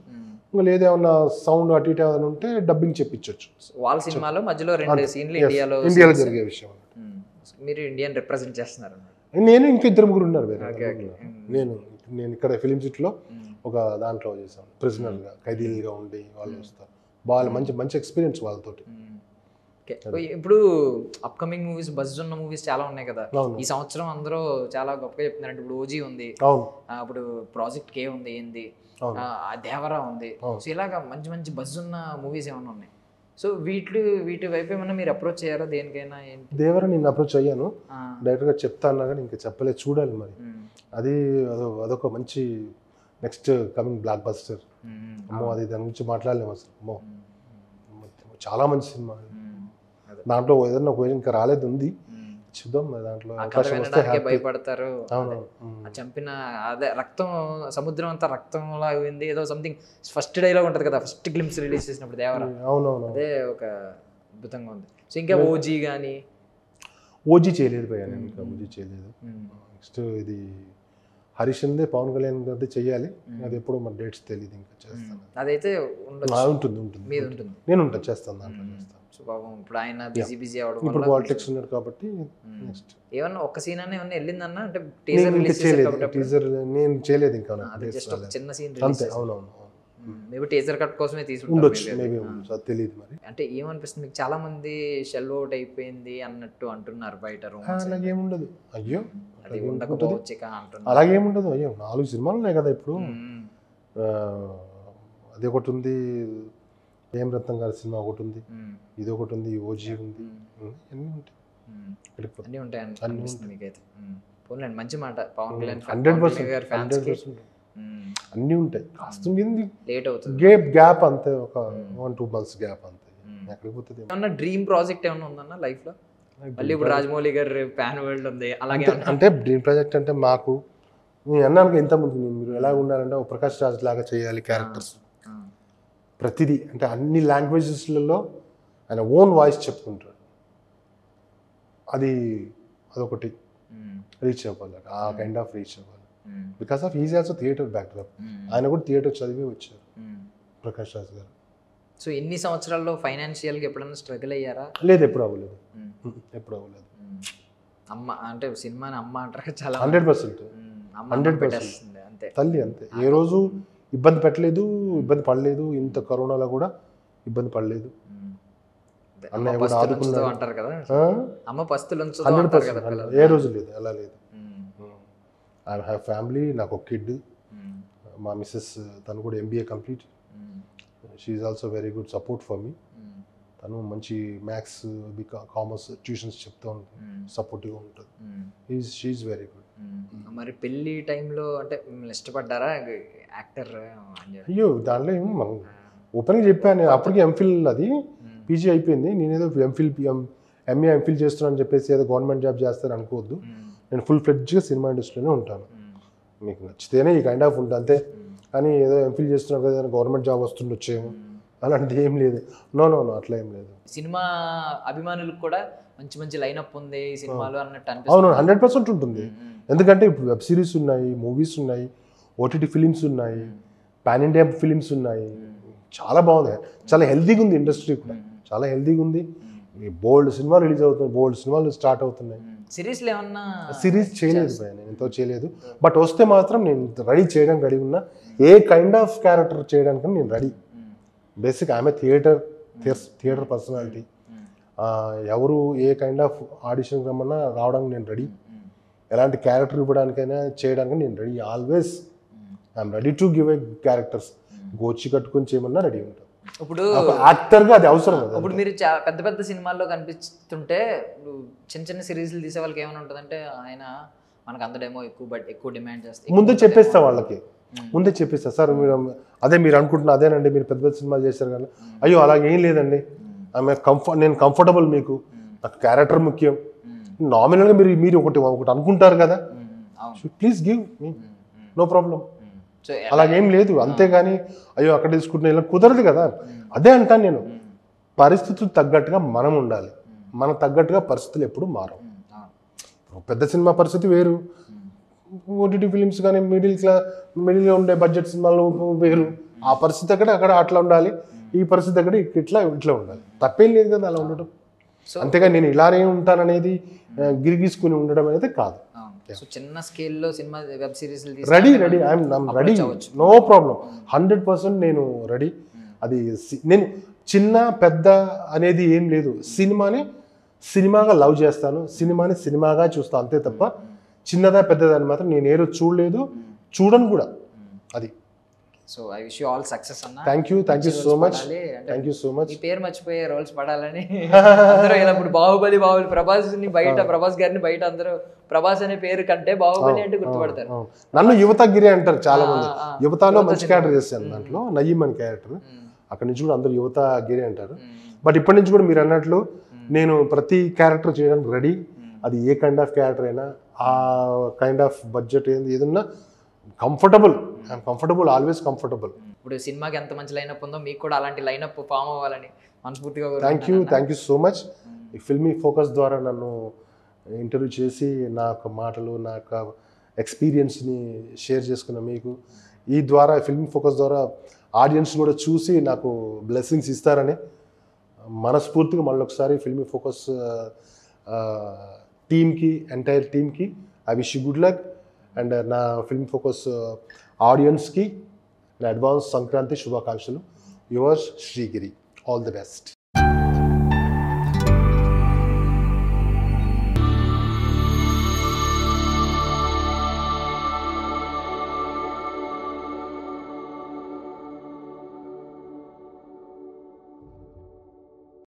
ఇంకా లేదేమన్నా సౌండ్ అటు ఇటు ఏమైనా ఉంటే డబ్బింగ్ చెప్పించవచ్చు. వాళ్ళ సినిమాలో మధ్యలో 2 సీన్లు ఇండియాలో జరిగే విషయం. మీరు ఇండియన్ రిప్రజెంట్ చేస్తున్నారు. నేను ఇంకా 2-3 ఉన్నారు వేరే. నేను ఇక్కడ ఫిలిం సిటీలో ఒక దాంట్లో చేశాను, ప్రిజనర్గా ఖైదీలుగా ఉండి వాళ్ళు వస్తారు. వాళ్ళు మంచి ఎక్స్పీరియన్స్ వాళ్ళతోటి. ఇప్పుడు అప్కమింగ్ మూవీస్, బజ్ ఉన్న మూవీస్ చాలా ఉన్నాయి కదా ఈ సంవత్సరం, అందరూ చాలా గొప్పగా చెప్తున్నారు. ఇప్పుడు ఓజీ ఉంది, ఇప్పుడు ప్రాజెక్ట్ కే ఉంది, ఏంది దేవరా ఉంది. సో ఇలాగా మంచి బజ్ ఉన్న మూవీస్ ఏమైనా ఉన్నాయి. సో వీటి వైపు ఏమన్నా మీరు అప్రోచ్ చేయాలా దేనికైనా? దేవరా నేను అప్రోచ్ అయ్యాను, డైరెక్ట్గా చెప్తా అన్నా కానీ ఇంకా చెప్పలేదు, చూడాలి మరి. అది అదొక మంచి నెక్స్ట్ కమింగ్ బ్లాక్ బస్టర్. అమ్మో అది దాని గురించి మాట్లాడలేము అసలు. అమ్మో చాలా మంచి సినిమా. దాంట్లో ఏదైనా ఒక ఇంకా రాలేదు, ఉంది, చూద్దాం దాంట్లో భయపడతారు. చంపిన అదే రక్తం, సముద్రం అంతా రక్తం లాగా ఉంది ఏదో సంథింగ్ ఫస్ట్ డైలాగ్ ఉంటది కదా, ఫస్ట్ గ్లింప్స్ రిలీజ్ చేసినప్పుడు దేవరా. అవునవును, అదే ఒక అద్భుతంగా ఉంది. సో ఇంకా ఓజీ కానీ ఓజీ చేయలేదు భయ్యా, నేను ఇంకా ఓజీ చేయలేదు. నెక్స్ట్ ఇది హరీష్ అందే, పవన్ కళ్యాణ్ గారి చెయ్యాలి, అది ఎప్పుడు మన డేట్స్ తెలియదు, ఇంకా చేస్తాను. అదైతే ఉంటుంది, నేను ఉంటాను, చేస్తాను, దాంట్లో చేస్తాను. ఇప్పుడు ఆయన బిజీ అవడం, ఇప్పుడు పాలిటిక్స్ ఉన్నాడు కాబట్టి. నెక్స్ట్ ఏమన్నా ఒక్క సీన్ అన్న ఏమన్నా వెళ్ళిందన్న, అంటే టీజర్ నేను చేయలేదు ఇంకా, జస్ట్ ఒక చిన్న సీన్ అంతే. అవునవును, మేబీ టీజర్ కట్ కోసమే తీసుకుంటారు, తెలియదు మరి. అంటే ఏమనిపిస్తుంది మీకు? చాలా మంది షెల్ అవుట్ అయిపోయింది అన్నట్టు అంటున్నారు బయట. అలాగేముండదు, అయ్యో అది ఉండకపోవచ్చు అంటున్నారు. అలాగేముండదు, అయ్యో 4 సినిమాలు ఉన్నాయి కదా ఇప్పుడు. అది ఒకటి ఉంది, ఏం రత్నం గారి సినిమా ఒకటి ఉంది, ఇది ఒకటి ఉంది, ఓజీ ఉంది, అన్నీ ఉంటాయి, అన్నీ ఉంటాయి అనిపిస్తుంది మీకైతే. పోన్లేండి, మంచి మాట. పవన్ కళ్యాణ్ 100% అన్నీ ఉంటాయి. కాస్తుంది లేట్ అవుతుంది, గ్యాప్ అంతే, ఒక 1-2 months గ్యాప్ అంతే, ఎక్కడికి పోతుంది. ఏమన్నా డ్రీమ్ ప్రాజెక్ట్ ఏమన్నా ఉందన్న లైఫ్ లో? మళ్ళీ ఇప్పుడు రాజమౌళి గారు ప్యాన్ వరల్డ్ ఉంది, అలాగే అంటే డ్రీమ్ ప్రాజెక్ట్ అంటే మాకు, నేను అన్నాను ఇంతకుముందు, మీరు ఎలా ఉన్నారంటే ఒక ప్రకాష్ రాజ్ లాగా చేయాలి క్యారెక్టర్స్, ప్రతిదీ, అంటే అన్ని లాంగ్వేజెస్లలో ఆయన ఓన్ వాయిస్ చెప్పుకుంటాడు. అదొకటి రీచ్ అవ్వాలి, ఆ కైండ్ ఆఫ్ రీచ్ అవ్వాలి. Because of is also theatre backdrop, ఆయన కూడా థియేటర్ చదివి వచ్చారు ప్రకాష్ రాజ్ గారు. సో ఎన్ని సంవత్సరాల్లో ఫైనాన్షియల్గా ఎప్పుడైనా స్ట్రగుల్ అయ్యారా? లేదు, ఎప్పుడు అవ్వలేదు. అమ్మ అంటే సినిమాని అమ్మ అంటారు చాలా, 100% అంతే, తల్లి అంతే. ఏ రోజు ఇబ్బంది పెట్టలేదు, ఇబ్బంది పడలేదు, ఇంత కరోనాలో కూడా ఇబ్బంది పడలేదు. అన్నయ్య కూడా ఆదుకున్నాడు అంటారు కదా, అమ్మ పస్తులు 100%, ఏ రోజు లేదు, అలా లేదు. ఐ హ్యావ్ ఫ్యామిలీ, నాకు ఒక కిడ్, మా మిస్సెస్ తను కూడా MBA complete, she is also very good support for me. తను మంచి మ్యాథ్స్, కామర్స్ ట్యూషన్స్ చెప్తూ ఉంటుంది, సపోర్టివ్గా ఉంటుంది. She is very good. మరి పెళ్లి టైంలో అంటే మిమ్మల్ని ఇష్టపడ్డారా యాక్టర్? అయ్యో దాంట్లో ఏమో మనం ఓపెన్గా చెప్పాను, అప్పటికి ఎంఫిల్ అది PG అయిపోయింది, నేనేదో MA ఎంఫిల్ చేస్తున్నాను చెప్పేసి ఏదో గవర్నమెంట్ జాబ్ చేస్తాను అనుకోవద్దు. నేను ఫుల్ ఫ్లెడ్జ్గా సినిమా ఇండస్ట్రీలోనే ఉంటాను, మీకు నచ్చితేనే ఈ కైండ్ ఆఫ్ ఉంటుంది అంతే. కానీ ఏదో ఎంఫిల్ చేస్తున్నాను కదా గవర్నమెంట్ జాబ్ వస్తుండొచ్చేమో అలాంటిది ఏం లేదు. నో అట్లా ఏం లేదు. సినిమా అభిమానులకు కూడా మంచి లైనప్ ఉంది ఈ సినిమాలో అన్నట్టు. అవును, 100% ఉంటుంది. ఎందుకంటే ఇప్పుడు వెబ్ సిరీస్ ఉన్నాయి, మూవీస్ ఉన్నాయి, OTT ఫిలిమ్స్ ఉన్నాయి, పాన్ ఇండియా ఫిలిమ్స్ ఉన్నాయి, చాలా బాగుంది, చాలా హెల్తీగా ఉంది ఇండస్ట్రీ కూడా, చాలా హెల్తీగా ఉంది. బోల్డ్ సినిమాలు రిలీజ్ అవుతున్నాయి, బోల్డ్ సినిమాలు స్టార్ట్ అవుతున్నాయి. సిరీస్లో ఏమన్నా? సిరీస్ చేయలేదు భయ, నేను ఎంతో చేయలేదు. బట్ వస్తే మాత్రం నేను రెడీ చేయడానికి రెడీ ఉన్నా. ఏ కైండ్ ఆఫ్ క్యారెక్టర్ చేయడానికి నేను రెడీ. బేసిక్ ఆమె థియేటర్ పర్సనాలిటీ. ఎవరు ఏ కైండ్ ఆఫ్ ఆడిషన్ రమ్మన్నా రావడానికి నేను రెడీ. ఎలాంటి క్యారెక్టర్ ఇవ్వడానికైనా చేయడానికి నేను ready. Always I'm ready to give a characters. గోచి కట్టుకొని చేయమన్నా రెడీ ఉంటాను. ఇప్పుడు యాక్టర్గా అది అవసరం. ఇప్పుడు మీరు పెద్ద సినిమాల్లో కనిపిస్తుంటే చిన్న సిరీస్లు తీసే వాళ్ళకి ఏమైనా ఉంటుందంటే, ఆయన మనకు అందడేమో ఎక్కువ డిమాండ్ చేస్తే ముందే చెప్పేస్తా వాళ్ళకి, ముందే చెప్పేస్తా, సార్ మీరు అదే మీరు అనుకుంటున్నా అదేనండి, మీరు పెద్ద సినిమాలు చేశారు కానీ, అయ్యో అలాగేం లేదండి, నేను కంఫర్టబుల్, మీకు నాకు క్యారెక్టర్ ముఖ్యం. నామినల్గా మీరు ఒకటి అనుకుంటారు కదా, please give me, no problem. అలాగేం లేదు. అంతేగాని అయ్యో అక్కడ తీసుకుంటున్నా ఇలా కుదరదు కదా. అదే అంటాను నేను, పరిస్థితులు తగ్గట్టుగా మనం ఉండాలి, మనకు తగ్గట్టుగా పరిస్థితులు ఎప్పుడు మారవు. పెద్ద సినిమా పరిస్థితి వేరు, OTT ఫిలిమ్స్ కానీ మిడిల్గా ఉండే బడ్జెట్ సినిమాలు వేరు, ఆ పరిస్థితి అక్కడ అట్లా ఉండాలి, ఈ పరిస్థితి అక్కడ ఇట్లా ఉండాలి. తప్పేం లేదు కదా అలా ఉండటం. అంతేగా నేను ఇలానే ఉంటాననేది గిరిగీసుకుని ఉండడం అనేది కాదు. సో చిన్న స్కేల్లో cinema web series ready I'm ready, no problem, 100% నేను రెడీ. అది నేను చిన్న పెద్ద అనేది ఏం లేదు. సినిమాగా లవ్ చేస్తాను, సినిమాగా చూస్తాను అంతే తప్ప చిన్నదా పెద్దదని మాత్రం నేను ఏదో చూడలేదు, చూడను కూడా. అది. So I wish you all success అన్న. Thank you so much. Thank you so much. ఈ పేరు మర్చిపోయే రోల్స్ పడాలని అందరూ ఇలా ఇప్పుడు బాహుబలి ప్రభాస్ గారిని బయట అందరూ ప్రభాస్ అనే పేరు కంటే బాహుబలి అంటే గుర్తుపడతారు. నన్ను యువతగిరి అంటారు చాలా మంది. యువతలో మంచి క్యారెక్టర్ చేశాను దాంట్లో, నయీం అని క్యారెక్టర్. అక్కడి నుంచి కూడా అందరూ యువతగిరి అంటారు. బట్ ఇప్పటి నుంచి కూడా మీరు అన్నట్లు నేను ప్రతి క్యారెక్టర్ చేయడానికి రెడీ. అది ఏ కైండ్ ఆఫ్ క్యారెక్టర్ అయినా, ఆ కైండ్ ఆఫ్ బడ్జెట్ ఏదన్నా కంఫర్టబుల్, ఆల్వేస్ కంఫర్టబుల్. ఇప్పుడు సినిమాకి ఎంత మంచి లైనప్ ఉందో మీకు కూడా అలాంటి లైనప్ ఫామ్ అవ్వాలని మనస్ఫూర్తిగా. Thank you so much. ఈ ఫిల్మీ ఫోకస్ ద్వారా నన్ను ఇంటర్వ్యూ చేసి నా యొక్క మాటలు, నా యొక్క ఎక్స్పీరియన్స్ని షేర్ చేసుకున్న మీకు, ఈ ద్వారా ఫిల్మీ ఫోకస్ ద్వారా ఆడియన్స్ కూడా చూసి నాకు బ్లెస్సింగ్స్ ఇస్తారని మనస్ఫూర్తిగా మళ్ళొకసారి ఫిల్మీ ఫోకస్ టీమ్కి, ఎంటైర్ టీమ్కి I wish you good luck. And నా ఫిల్మ్ ఫోకస్ ఆడియన్స్కి నా అడ్వాన్స్ సంక్రాంతి శుభాకాంక్షలు. Yours Srigiri. All the best.